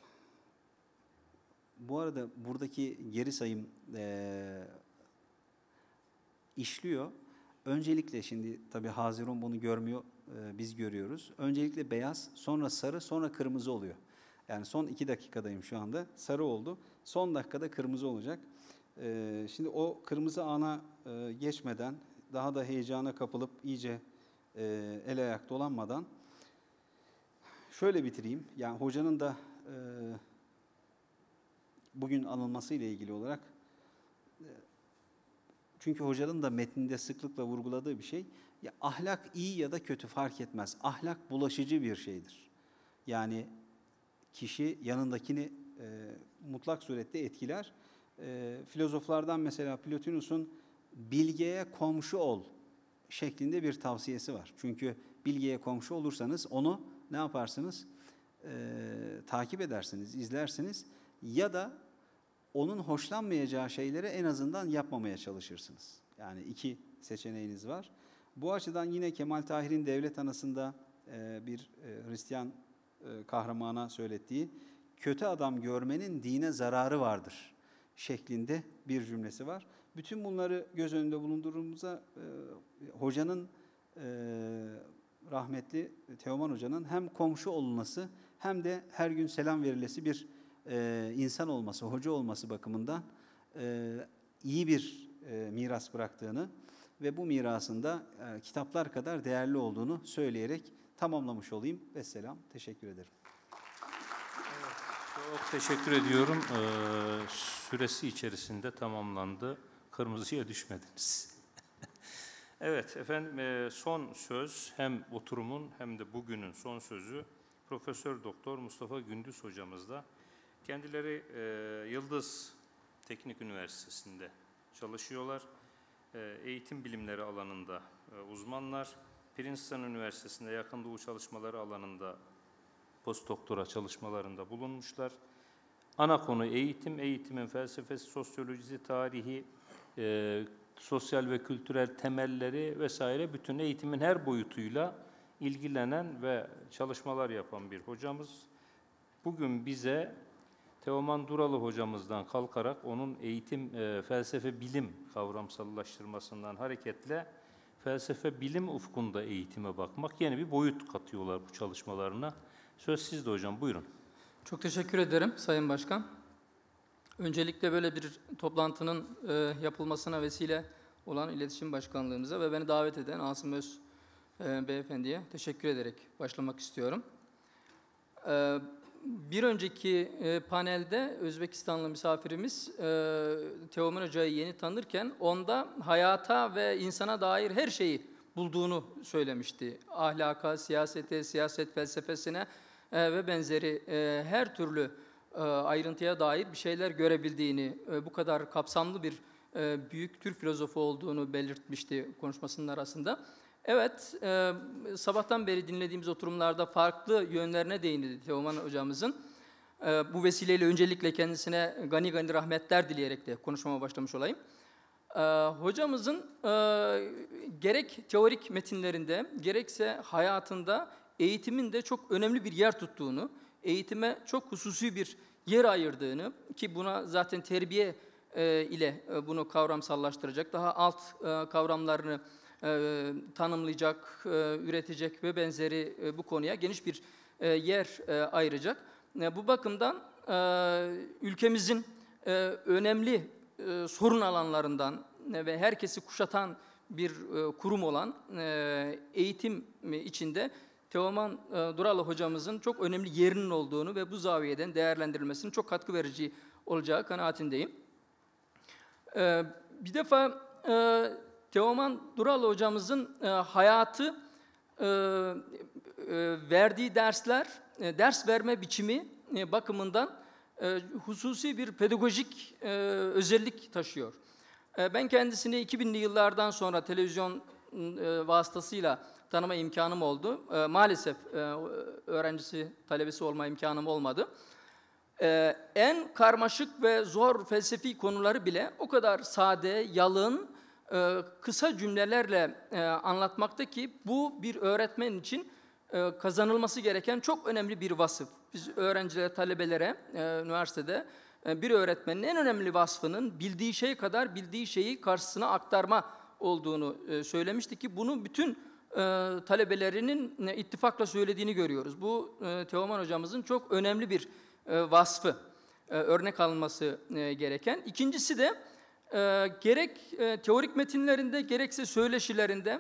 bu arada buradaki geri sayım e, işliyor. Öncelikle şimdi tabii Hazirun bunu görmüyor, e, biz görüyoruz. Öncelikle beyaz, sonra sarı, sonra kırmızı oluyor. Yani son iki dakikadayım şu anda. Sarı oldu. Son dakikada kırmızı olacak. E, şimdi o kırmızı ana e, geçmeden, daha da heyecana kapılıp iyice e, el ayak dolanmadan şöyle bitireyim. Yani hocanın da e, bugün anılmasıyla ilgili olarak e, çünkü hocanın da metninde sıklıkla vurguladığı bir şey, ya ahlak iyi ya da kötü fark etmez. Ahlak bulaşıcı bir şeydir. Yani kişi yanındakini e, mutlak surette etkiler. E, filozoflardan mesela Plotinus'un bilgeye komşu ol şeklinde bir tavsiyesi var. Çünkü bilgeye komşu olursanız onu ne yaparsınız? E, takip edersiniz, izlersiniz ya da onun hoşlanmayacağı şeyleri en azından yapmamaya çalışırsınız. Yani iki seçeneğiniz var. Bu açıdan yine Kemal Tahir'in Devlet Anası'nda e, bir e, Hristiyan e, kahramana söylettiği kötü adam görmenin dine zararı vardır şeklinde bir cümlesi var. Bütün bunları göz önünde bulundurduğumuzda e, hocanın e, rahmetli Teoman Hoca'nın hem komşu olunması hem de her gün selam verilesi bir e, insan olması, hoca olması bakımından e, iyi bir e, miras bıraktığını ve bu mirasında e, kitaplar kadar değerli olduğunu söyleyerek tamamlamış olayım. Vesselam. Teşekkür ederim. Evet, çok teşekkür ediyorum. Ee, süresi içerisinde tamamlandı. Kırmızıya düşmediniz. Evet efendim, e, son söz hem oturumun hem de bugünün son sözü Profesör Doktor Mustafa Gündüz hocamızda. Kendileri e, Yıldız Teknik Üniversitesi'nde çalışıyorlar. E, eğitim bilimleri alanında e, uzmanlar. Princeton Üniversitesi'nde yakın doğu çalışmaları alanında postdoktora çalışmalarında bulunmuşlar. Ana konu eğitim, eğitimin felsefesi, sosyolojisi, tarihi, e, sosyal ve kültürel temelleri vesaire bütün eğitimin her boyutuyla ilgilenen ve çalışmalar yapan bir hocamız. Bugün bize Teoman Duralı hocamızdan kalkarak onun eğitim, e, felsefe, bilim kavramsallaştırmasından hareketle felsefe, bilim ufkunda eğitime bakmak yeni bir boyut katıyorlar bu çalışmalarına. Söz sizde hocam, buyurun. Çok teşekkür ederim Sayın Başkan. Öncelikle böyle bir toplantının e, yapılmasına vesile olan İletişim Başkanlığımıza ve beni davet eden Asım Öz e, Beyefendi'ye teşekkür ederek başlamak istiyorum. E, bir önceki e, panelde Özbekistanlı misafirimiz e, Teoman Hoca'yı yeni tanırken onda hayata ve insana dair her şeyi bulduğunu söylemişti. Ahlaka, siyasete, siyaset felsefesine e, ve benzeri e, her türlü e, ayrıntıya dair bir şeyler görebildiğini, e, bu kadar kapsamlı bir e, büyük Türk filozofu olduğunu belirtmişti konuşmasının arasında. Evet, e, sabahtan beri dinlediğimiz oturumlarda farklı yönlerine değindi Teoman hocamızın. E, bu vesileyle öncelikle kendisine gani gani rahmetler dileyerek de konuşmama başlamış olayım. E, hocamızın e, gerek teorik metinlerinde, gerekse hayatında eğitimin de çok önemli bir yer tuttuğunu, eğitime çok hususi bir yer ayırdığını, ki buna zaten terbiye e, ile e, bunu kavramsallaştıracak, daha alt e, kavramlarını e, tanımlayacak, e, üretecek ve benzeri e, bu konuya geniş bir e, yer e, ayıracak. E, bu bakımdan e, ülkemizin e, önemli e, sorun alanlarından e, ve herkesi kuşatan bir e, kurum olan e, eğitim içinde Teoman e, Duralı hocamızın çok önemli yerinin olduğunu ve bu zaviyeden değerlendirilmesinin çok katkı verici olacağı kanaatindeyim. E, bir defa e, Teoman Duralı hocamızın e, hayatı, e, e, verdiği dersler, e, ders verme biçimi e, bakımından e, hususi bir pedagojik e, özellik taşıyor. E, ben kendisini iki binli yıllardan sonra televizyon e, vasıtasıyla tanıma imkanım oldu. E, maalesef e, öğrencisi, talebesi olma imkanım olmadı. E, en karmaşık ve zor felsefi konuları bile o kadar sade, yalın, e, kısa cümlelerle e, anlatmakta ki bu bir öğretmen için e, kazanılması gereken çok önemli bir vasıf. Biz öğrencilere, talebelere e, üniversitede e, bir öğretmenin en önemli vasfının bildiği şey kadar bildiği şeyi karşısına aktarma olduğunu e, söylemiştik ki bunu bütün e, talebelerinin e, ittifakla söylediğini görüyoruz. Bu e, Teoman hocamızın çok önemli bir e, vasfı, e, örnek alınması e, gereken. İkincisi de e, gerek e, teorik metinlerinde gerekse söyleşilerinde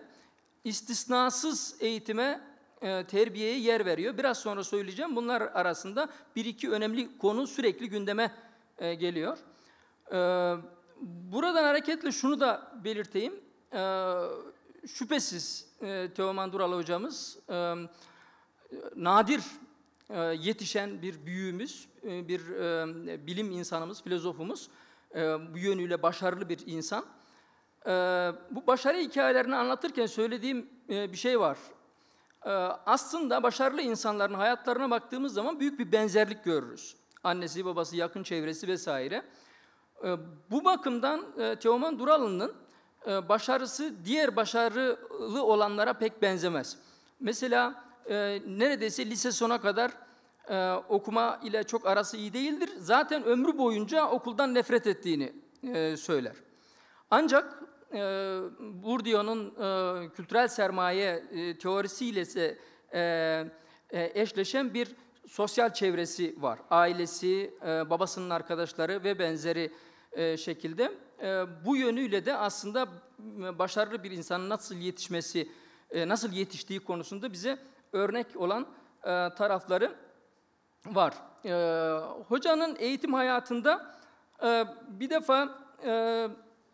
istisnasız eğitime, e, terbiyeye yer veriyor. Biraz sonra söyleyeceğim. Bunlar arasında bir iki önemli konu sürekli gündeme e, geliyor. E, buradan hareketle şunu da belirteyim. E, şüphesiz e, Teoman Duralı hocamız e, nadir e, yetişen bir büyüğümüz, e, bir e, bilim insanımız, filozofumuz. E, bu yönüyle başarılı bir insan. E, bu başarı hikayelerini anlatırken söylediğim e, bir şey var. E, aslında başarılı insanların hayatlarına baktığımız zaman büyük bir benzerlik görürüz. Annesi, babası, yakın çevresi vesaire. E, bu bakımdan e, Teoman Duralı'nın e, başarısı diğer başarılı olanlara pek benzemez. Mesela e, neredeyse lise sona kadar e, okuma ile çok arası iyi değildir. Zaten ömrü boyunca okuldan nefret ettiğini e, söyler. Ancak e, Bourdieu'nun e, kültürel sermaye e, teorisiyle ise e, e, eşleşen bir sosyal çevresi var. Ailesi, e, babasının arkadaşları ve benzeri e, şekilde. E, bu yönüyle de aslında başarılı bir insanın nasıl yetişmesi, e, nasıl yetiştiği konusunda bize örnek olan e, tarafları var. E, hocanın eğitim hayatında e, bir defa e,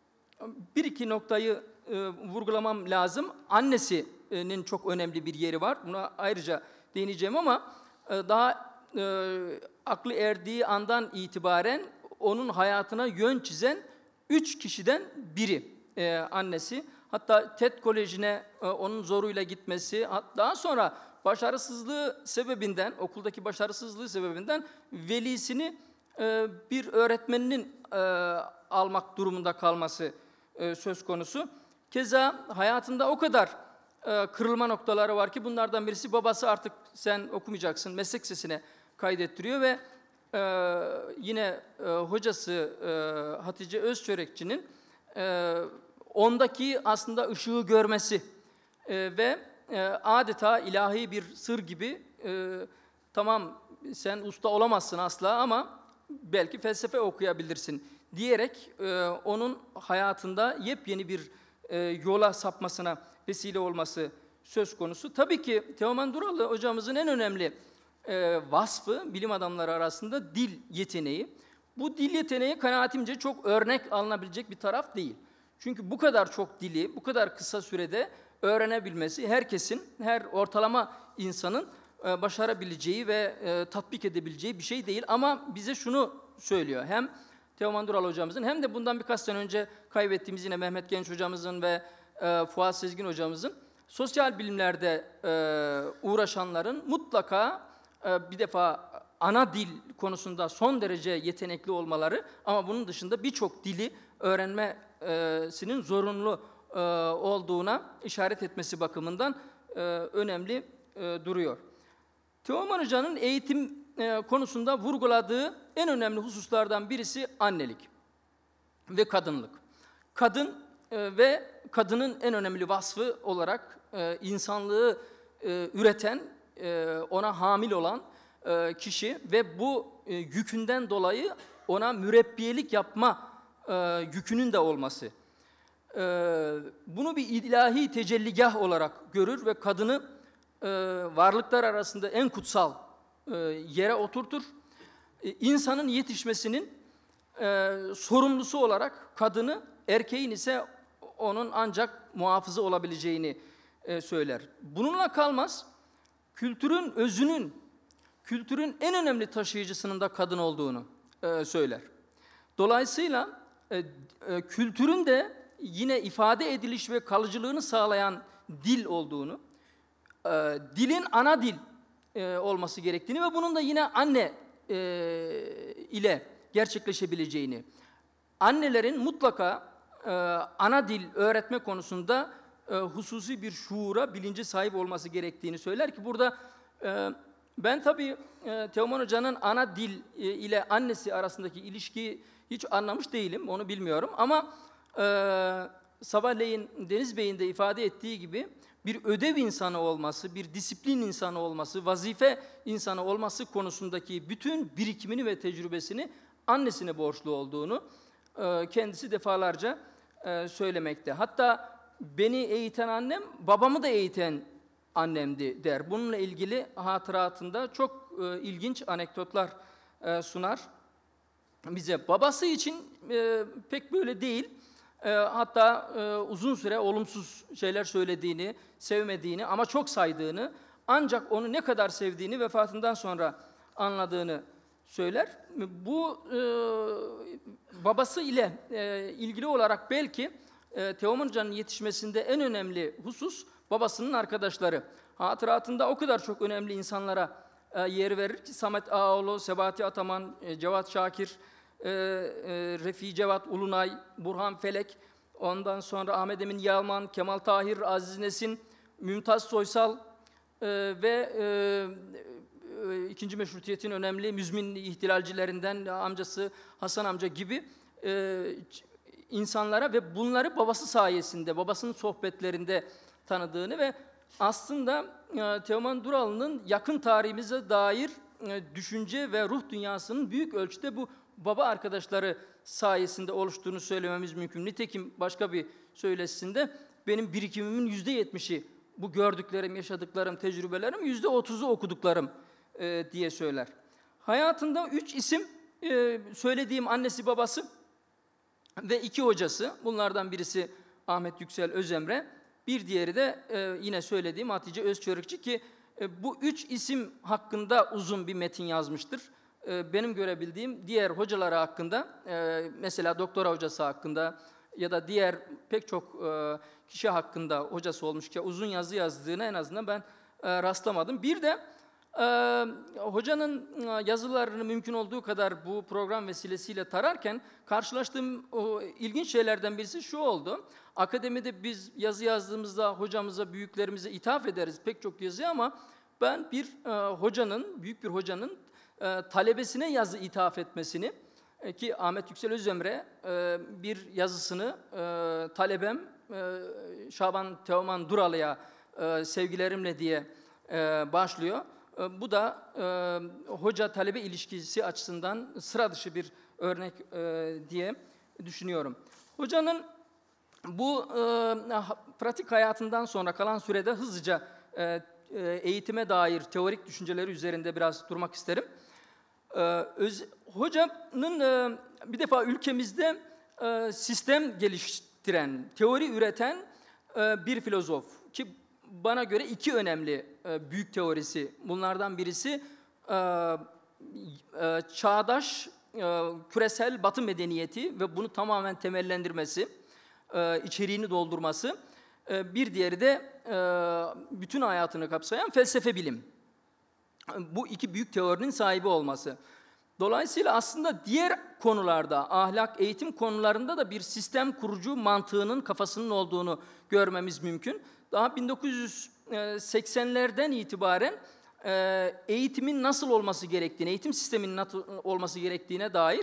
bir iki noktayı e, vurgulamam lazım. Annesinin çok önemli bir yeri var. Buna ayrıca değineceğim ama e, daha e, aklı erdiği andan itibaren onun hayatına yön çizen üç kişiden biri e, annesi. Hatta TED Koleji'ne e, onun zoruyla gitmesi, daha sonra başarısızlığı sebebinden, okuldaki başarısızlığı sebebinden velisini e, bir öğretmeninin e, almak durumunda kalması e, söz konusu. Keza hayatında o kadar e, kırılma noktaları var ki bunlardan birisi babası artık sen okumayacaksın meslek lisesine kaydettiriyor ve e, yine e, hocası e, Hatice Özçörekçi'nin e, ondaki aslında ışığı görmesi e, ve e, adeta ilahi bir sır gibi e, tamam sen usta olamazsın asla ama belki felsefe okuyabilirsin diyerek e, onun hayatında yepyeni bir e, yola sapmasına vesile olması söz konusu. Tabii ki Teoman Duralı hocamızın en önemli e, vasfı bilim adamları arasında dil yeteneği. Bu dil yeteneği kanaatimce çok örnek alınabilecek bir taraf değil. Çünkü bu kadar çok dili, bu kadar kısa sürede öğrenebilmesi herkesin, her ortalama insanın e, başarabileceği ve e, tatbik edebileceği bir şey değil. Ama bize şunu söylüyor. Hem Teoman Duralı hocamızın hem de bundan birkaç sene önce kaybettiğimiz yine Mehmet Genç hocamızın ve e, Fuat Sezgin hocamızın sosyal bilimlerde e, uğraşanların mutlaka e, bir defa ana dil konusunda son derece yetenekli olmaları ama bunun dışında birçok dili öğrenmesinin zorunlu e, olduğuna işaret etmesi bakımından e, önemli e, duruyor. Teoman Hoca'nın eğitim e, konusunda vurguladığı en önemli hususlardan birisi annelik ve kadınlık. Kadın e, ve kadının en önemli vasfı olarak e, insanlığı e, üreten, e, ona hamil olan e, kişi ve bu e, yükünden dolayı ona mürebbiyelik yapma e, yükünün de olması. E, bunu bir ilahi tecelligah olarak görür ve kadını e, varlıklar arasında en kutsal e, yere oturtur. E, insanın yetişmesinin e, sorumlusu olarak kadını, erkeğin ise onun ancak muhafızı olabileceğini e, söyler. Bununla kalmaz, kültürün özünün, kültürün en önemli taşıyıcısının da kadın olduğunu e, söyler. Dolayısıyla e, e, kültürün de yine ifade ediliş ve kalıcılığını sağlayan dil olduğunu, e, dilin ana dil e, olması gerektiğini ve bunun da yine anne e, ile gerçekleşebileceğini, annelerin mutlaka e, ana dil öğretme konusunda e, hususi bir şuura, bilince sahip olması gerektiğini söyler ki burada e, ben tabii e, Teoman Hoca'nın ana dil e, ile annesi arasındaki ilişkiyi hiç anlamış değilim, onu bilmiyorum ama e, sabahleyin Deniz Bey'in de ifade ettiği gibi bir ödev insanı olması, bir disiplin insanı olması, vazife insanı olması konusundaki bütün birikimini ve tecrübesini annesine borçlu olduğunu e, kendisi defalarca e, söylemekte. Hatta beni eğiten annem, babamı da eğiten annemdi der. Bununla ilgili hatıratında çok e, ilginç anekdotlar e, sunar bize. Babası için e, pek böyle değil. E, hatta e, uzun süre olumsuz şeyler söylediğini, sevmediğini ama çok saydığını, ancak onu ne kadar sevdiğini vefatından sonra anladığını söyler. Bu e, babası ile e, ilgili olarak belki e, Teoman Hoca'nın yetişmesinde en önemli husus babasının arkadaşları. Hatıratında o kadar çok önemli insanlara e, yer verir ki Samet Ağaoğlu, Sebati Ataman, e, Cevat Şakir, e, e, Refi Cevat Ulunay, Burhan Felek, ondan sonra Ahmet Emin Yalman, Kemal Tahir, Aziz Nesin, Mümtaz Soysal e, ve e, e, ikinci Meşrutiyet'in önemli müzmin ihtilalcilerinden amcası Hasan amca gibi e, insanlara ve bunları babası sayesinde, babasının sohbetlerinde tanıdığını ve aslında e, Teoman Duralı'nın yakın tarihimize dair e, düşünce ve ruh dünyasının büyük ölçüde bu baba arkadaşları sayesinde oluştuğunu söylememiz mümkün. Nitekim başka bir söyleşisinde benim birikimimin yüzde yetmişi bu gördüklerim, yaşadıklarım, tecrübelerim, yüzde otuzu okuduklarım e, diye söyler. Hayatında üç isim e, söylediğim annesi babası ve iki hocası, bunlardan birisi Ahmet Yüksel Özemre, bir diğeri de e, yine söylediğim Hatice Özçörükçü ki e, bu üç isim hakkında uzun bir metin yazmıştır. E, benim görebildiğim diğer hocaları hakkında, e, mesela doktora hocası hakkında ya da diğer pek çok e, kişi hakkında hocası olmuş ki uzun yazı yazdığına en azından ben e, rastlamadım. Bir de e, hocanın e, yazılarını mümkün olduğu kadar bu program vesilesiyle tararken karşılaştığım o ilginç şeylerden birisi şu oldu. Akademide biz yazı yazdığımızda hocamıza, büyüklerimize ithaf ederiz pek çok yazı ama ben bir e, hocanın, büyük bir hocanın e, talebesine yazı ithaf etmesini e, ki Ahmet Yüksel Özemre e, bir yazısını e, talebem e, Şaban Teoman Duralı'ya e, sevgilerimle diye e, başlıyor. E, bu da e, hoca-talebe ilişkisi açısından sıra dışı bir örnek e, diye düşünüyorum. Hocanın bu e, pratik hayatından sonra kalan sürede hızlıca e, eğitime dair teorik düşünceleri üzerinde biraz durmak isterim. E, öz, hocanın e, bir defa ülkemizde e, sistem geliştiren, teori üreten e, bir filozof ki bana göre iki önemli e, büyük teorisi. Bunlardan birisi e, e, çağdaş e, küresel Batı medeniyeti ve bunu tamamen temellendirmesi, e, içeriğini doldurması E, bir diğeri de e, bütün hayatını kapsayan felsefe bilim. Bu iki büyük teorinin sahibi olması. Dolayısıyla aslında diğer konularda, ahlak, eğitim konularında da bir sistem kurucu mantığının kafasının olduğunu görmemiz mümkün. Daha bin dokuz yüz seksenlerden itibaren eğitimin nasıl olması gerektiğine, eğitim sisteminin nasıl olması gerektiğine dair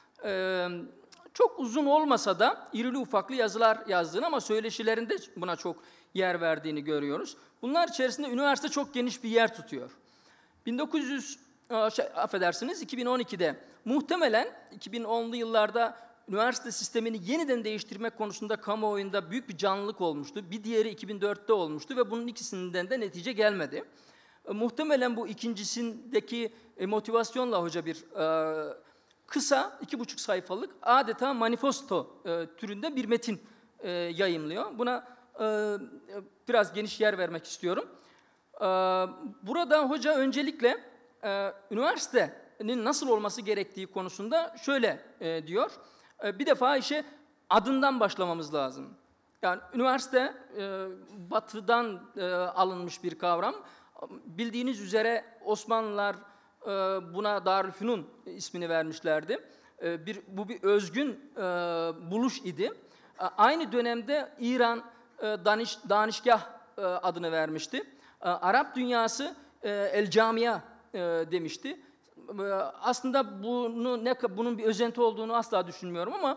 çok uzun olmasa da irili ufaklı yazılar yazdığını ama söyleşilerinde buna çok yer verdiğini görüyoruz. Bunlar içerisinde üniversite çok geniş bir yer tutuyor. bin dokuz yüz şey, affedersiniz iki bin on ikide muhtemelen iki bin onlu yıllarda üniversite sistemini yeniden değiştirmek konusunda kamuoyunda büyük bir canlılık olmuştu. Bir diğeri iki bin dörtte olmuştu ve bunun ikisinden de netice gelmedi. E, muhtemelen bu ikincisindeki e, motivasyonla hoca bir e, kısa, iki buçuk sayfalık adeta manifesto e, türünde bir metin e, yayımlıyor. Buna e, biraz geniş yer vermek istiyorum. E, burada hoca öncelikle e, üniversitenin nasıl olması gerektiği konusunda şöyle e, diyor. E, bir defa işe adından başlamamız lazım. Yani üniversite e, batıdan e, alınmış bir kavram. Bildiğiniz üzere Osmanlılar e, buna Darülfünun ismini vermişlerdi. E, bir, bu bir özgün e, buluş idi. E, aynı dönemde İran e, Daniş, Danişgah e, adını vermişti. E, Arap dünyası e, El Camia e, demişti. E, aslında bunu ne bunun bir özenti olduğunu asla düşünmüyorum ama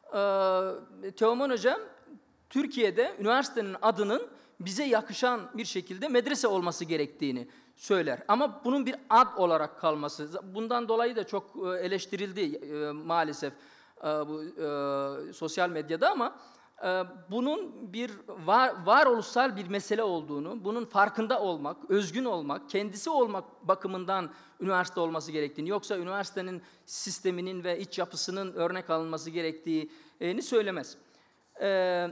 e, Teoman Hocam Türkiye'de üniversitenin adının bize yakışan bir şekilde medrese olması gerektiğini söyler. Ama bunun bir ad olarak kalması, bundan dolayı da çok eleştirildi e, maalesef e, bu e, sosyal medyada ama e, bunun bir var, varoluşsal bir mesele olduğunu, bunun farkında olmak, özgün olmak, kendisi olmak bakımından üniversite olması gerektiğini, yoksa üniversitenin sisteminin ve iç yapısının örnek alınması gerektiğini söylemez. E,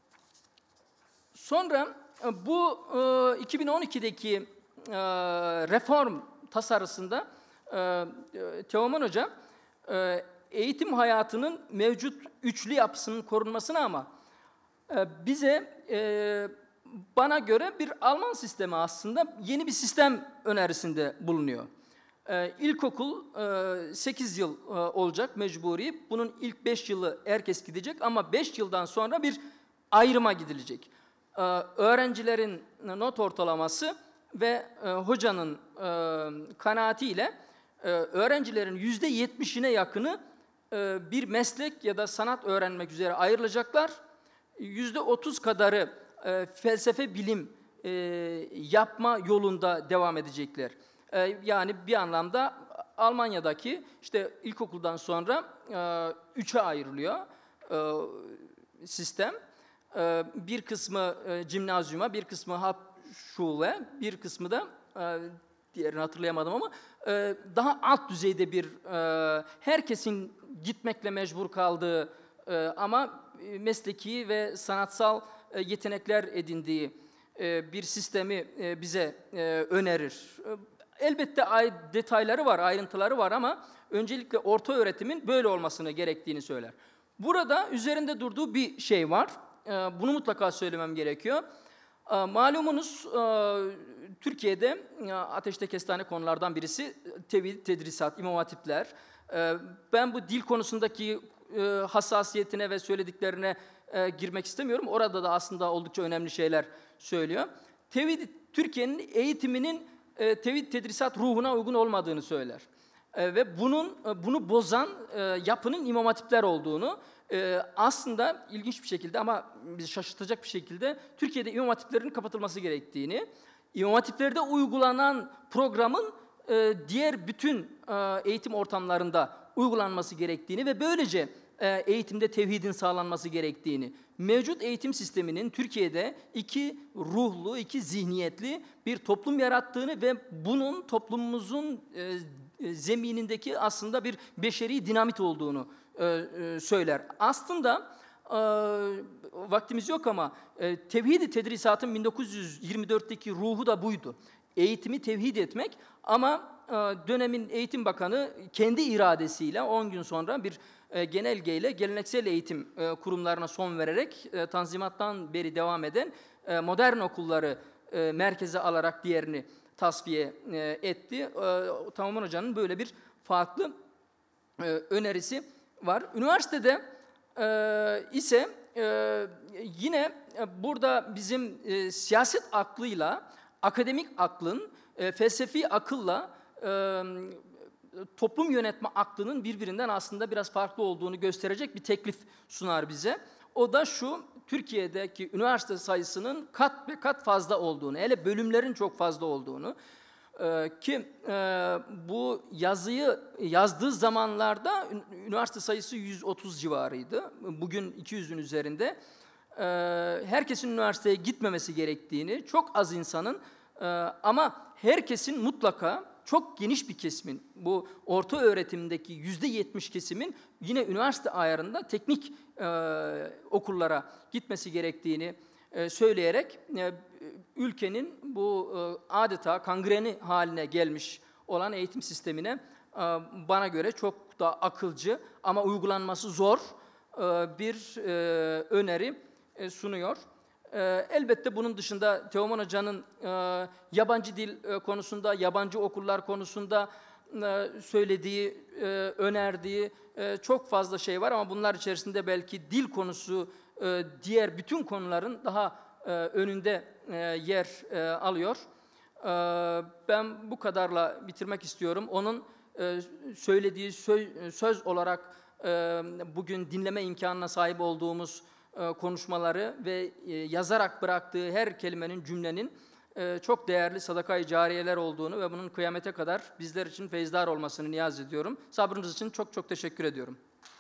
Sonra bu e, iki bin on ikideki e, reform tasarısında e, Teoman Hoca e, eğitim hayatının mevcut üçlü yapısının korunmasına ama e, bize e, bana göre bir Alman sistemi aslında yeni bir sistem önerisinde bulunuyor. E, ilkokul e, sekiz yıl e, olacak mecburi. Bunun ilk beş yılı herkes gidecek ama beş yıldan sonra bir ayrıma gidilecek. Öğrencilerin not ortalaması ve e, hocanın e, kanaatiyle e, öğrencilerin yüzde yetmişine yakını e, bir meslek ya da sanat öğrenmek üzere ayrılacaklar. Yüzde otuz kadarı e, felsefe bilim e, yapma yolunda devam edecekler. E, yani bir anlamda Almanya'daki işte ilkokuldan sonra e, üçe ayrılıyor e, sistem. Bir kısmı Gimnazyuma, bir kısmı Hauptschule, bir kısmı da diğerini hatırlayamadım ama daha alt düzeyde bir herkesin gitmekle mecbur kaldığı ama mesleki ve sanatsal yetenekler edindiği bir sistemi bize önerir. Elbette detayları var, ayrıntıları var ama öncelikle orta öğretimin böyle olmasını gerektiğini söyler. Burada üzerinde durduğu bir şey var. Bunu mutlaka söylemem gerekiyor. Malumunuz Türkiye'de ateşte kestane konulardan birisi tevhid, tedrisat, imam hatipler. Ben bu dil konusundaki hassasiyetine ve söylediklerine girmek istemiyorum. Orada da aslında oldukça önemli şeyler söylüyor. Tevhid, Türkiye'nin eğitiminin tevhid, tedrisat ruhuna uygun olmadığını söyler. Ve bunun bunu bozan yapının imam hatipler olduğunu, Ee, aslında ilginç bir şekilde ama bizi şaşırtacak bir şekilde Türkiye'de imam hatiplerinin kapatılması gerektiğini, imam hatiplerde uygulanan programın e, diğer bütün e, eğitim ortamlarında uygulanması gerektiğini ve böylece e, eğitimde tevhidin sağlanması gerektiğini, mevcut eğitim sisteminin Türkiye'de iki ruhlu, iki zihniyetli bir toplum yarattığını ve bunun toplumumuzun e, zeminindeki aslında bir beşeri dinamit olduğunu söyler. Aslında e, vaktimiz yok ama e, tevhid-i tedrisatın bin dokuz yüz yirmi dörtteki ruhu da buydu. Eğitimi tevhid etmek ama e, dönemin eğitim bakanı kendi iradesiyle on gün sonra bir e, genelgeyle geleneksel eğitim e, kurumlarına son vererek e, Tanzimat'tan beri devam eden e, modern okulları e, merkeze alarak diğerini tasfiye e, etti. E, Teoman Hoca'nın böyle bir farklı e, önerisi var. Üniversitede e, ise e, yine e, burada bizim e, siyaset aklıyla akademik aklın, e, felsefi akılla e, toplum yönetme aklının birbirinden aslında biraz farklı olduğunu gösterecek bir teklif sunar bize. O da şu: Türkiye'deki üniversite sayısının kat be kat fazla olduğunu, hele bölümlerin çok fazla olduğunu, e, ki e, bu yazıyı yazdığı zamanlarda üniversite sayısı yüz otuz civarıydı. Bugün iki yüzün üzerinde. E, herkesin üniversiteye gitmemesi gerektiğini, çok az insanın e, ama herkesin mutlaka, çok geniş bir kesimin, bu orta öğretimdeki yüzde yetmiş kesimin yine üniversite ayarında teknik e, okullara gitmesi gerektiğini e, söyleyerek e, ülkenin bu e, adeta kangreni haline gelmiş olan eğitim sistemine e, bana göre çok da akılcı ama uygulanması zor e, bir e, öneri e, sunuyor. Ee, elbette bunun dışında Teoman Hoca'nın e, yabancı dil e, konusunda, yabancı okullar konusunda e, söylediği, e, önerdiği e, çok fazla şey var ama bunlar içerisinde belki dil konusu e, diğer bütün konuların daha e, önünde e, yer e, alıyor. E, ben bu kadarla bitirmek istiyorum. Onun e, söylediği söz, söz olarak e, bugün dinleme imkanına sahip olduğumuz konuşmaları ve yazarak bıraktığı her kelimenin, cümlenin çok değerli sadaka-i cariyeler olduğunu ve bunun kıyamete kadar bizler için feyzdar olmasını niyaz ediyorum. Sabrınız için çok çok teşekkür ediyorum.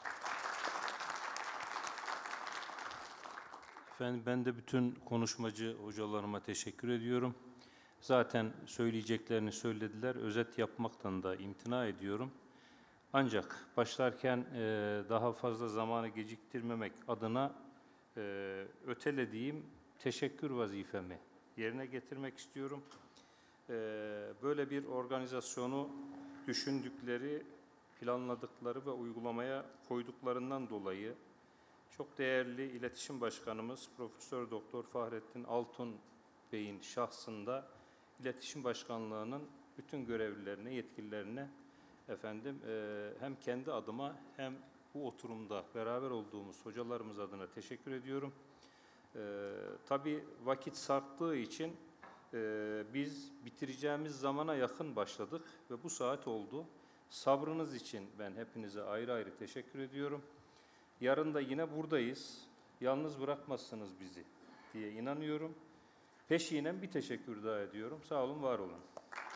Efendim, ben de bütün konuşmacı hocalarıma teşekkür ediyorum. Zaten söyleyeceklerini söylediler. Özet yapmaktan da imtina ediyorum. Ancak başlarken daha fazla zamanı geciktirmemek adına Ee, ötelediğim teşekkür vazifemi yerine getirmek istiyorum. Ee, böyle bir organizasyonu düşündükleri, planladıkları ve uygulamaya koyduklarından dolayı çok değerli İletişim Başkanımız Profesör Doktor Fahrettin Altun Bey'in şahsında İletişim Başkanlığı'nın bütün görevlilerine, yetkililerine efendim e, hem kendi adıma hem bu oturumda beraber olduğumuz hocalarımız adına teşekkür ediyorum. Ee, tabii vakit sarktığı için e, biz bitireceğimiz zamana yakın başladık ve bu saat oldu. Sabrınız için ben hepinize ayrı ayrı teşekkür ediyorum. Yarın da yine buradayız. Yalnız bırakmazsınız bizi diye inanıyorum. Peşinen bir teşekkür daha ediyorum. Sağ olun, var olun.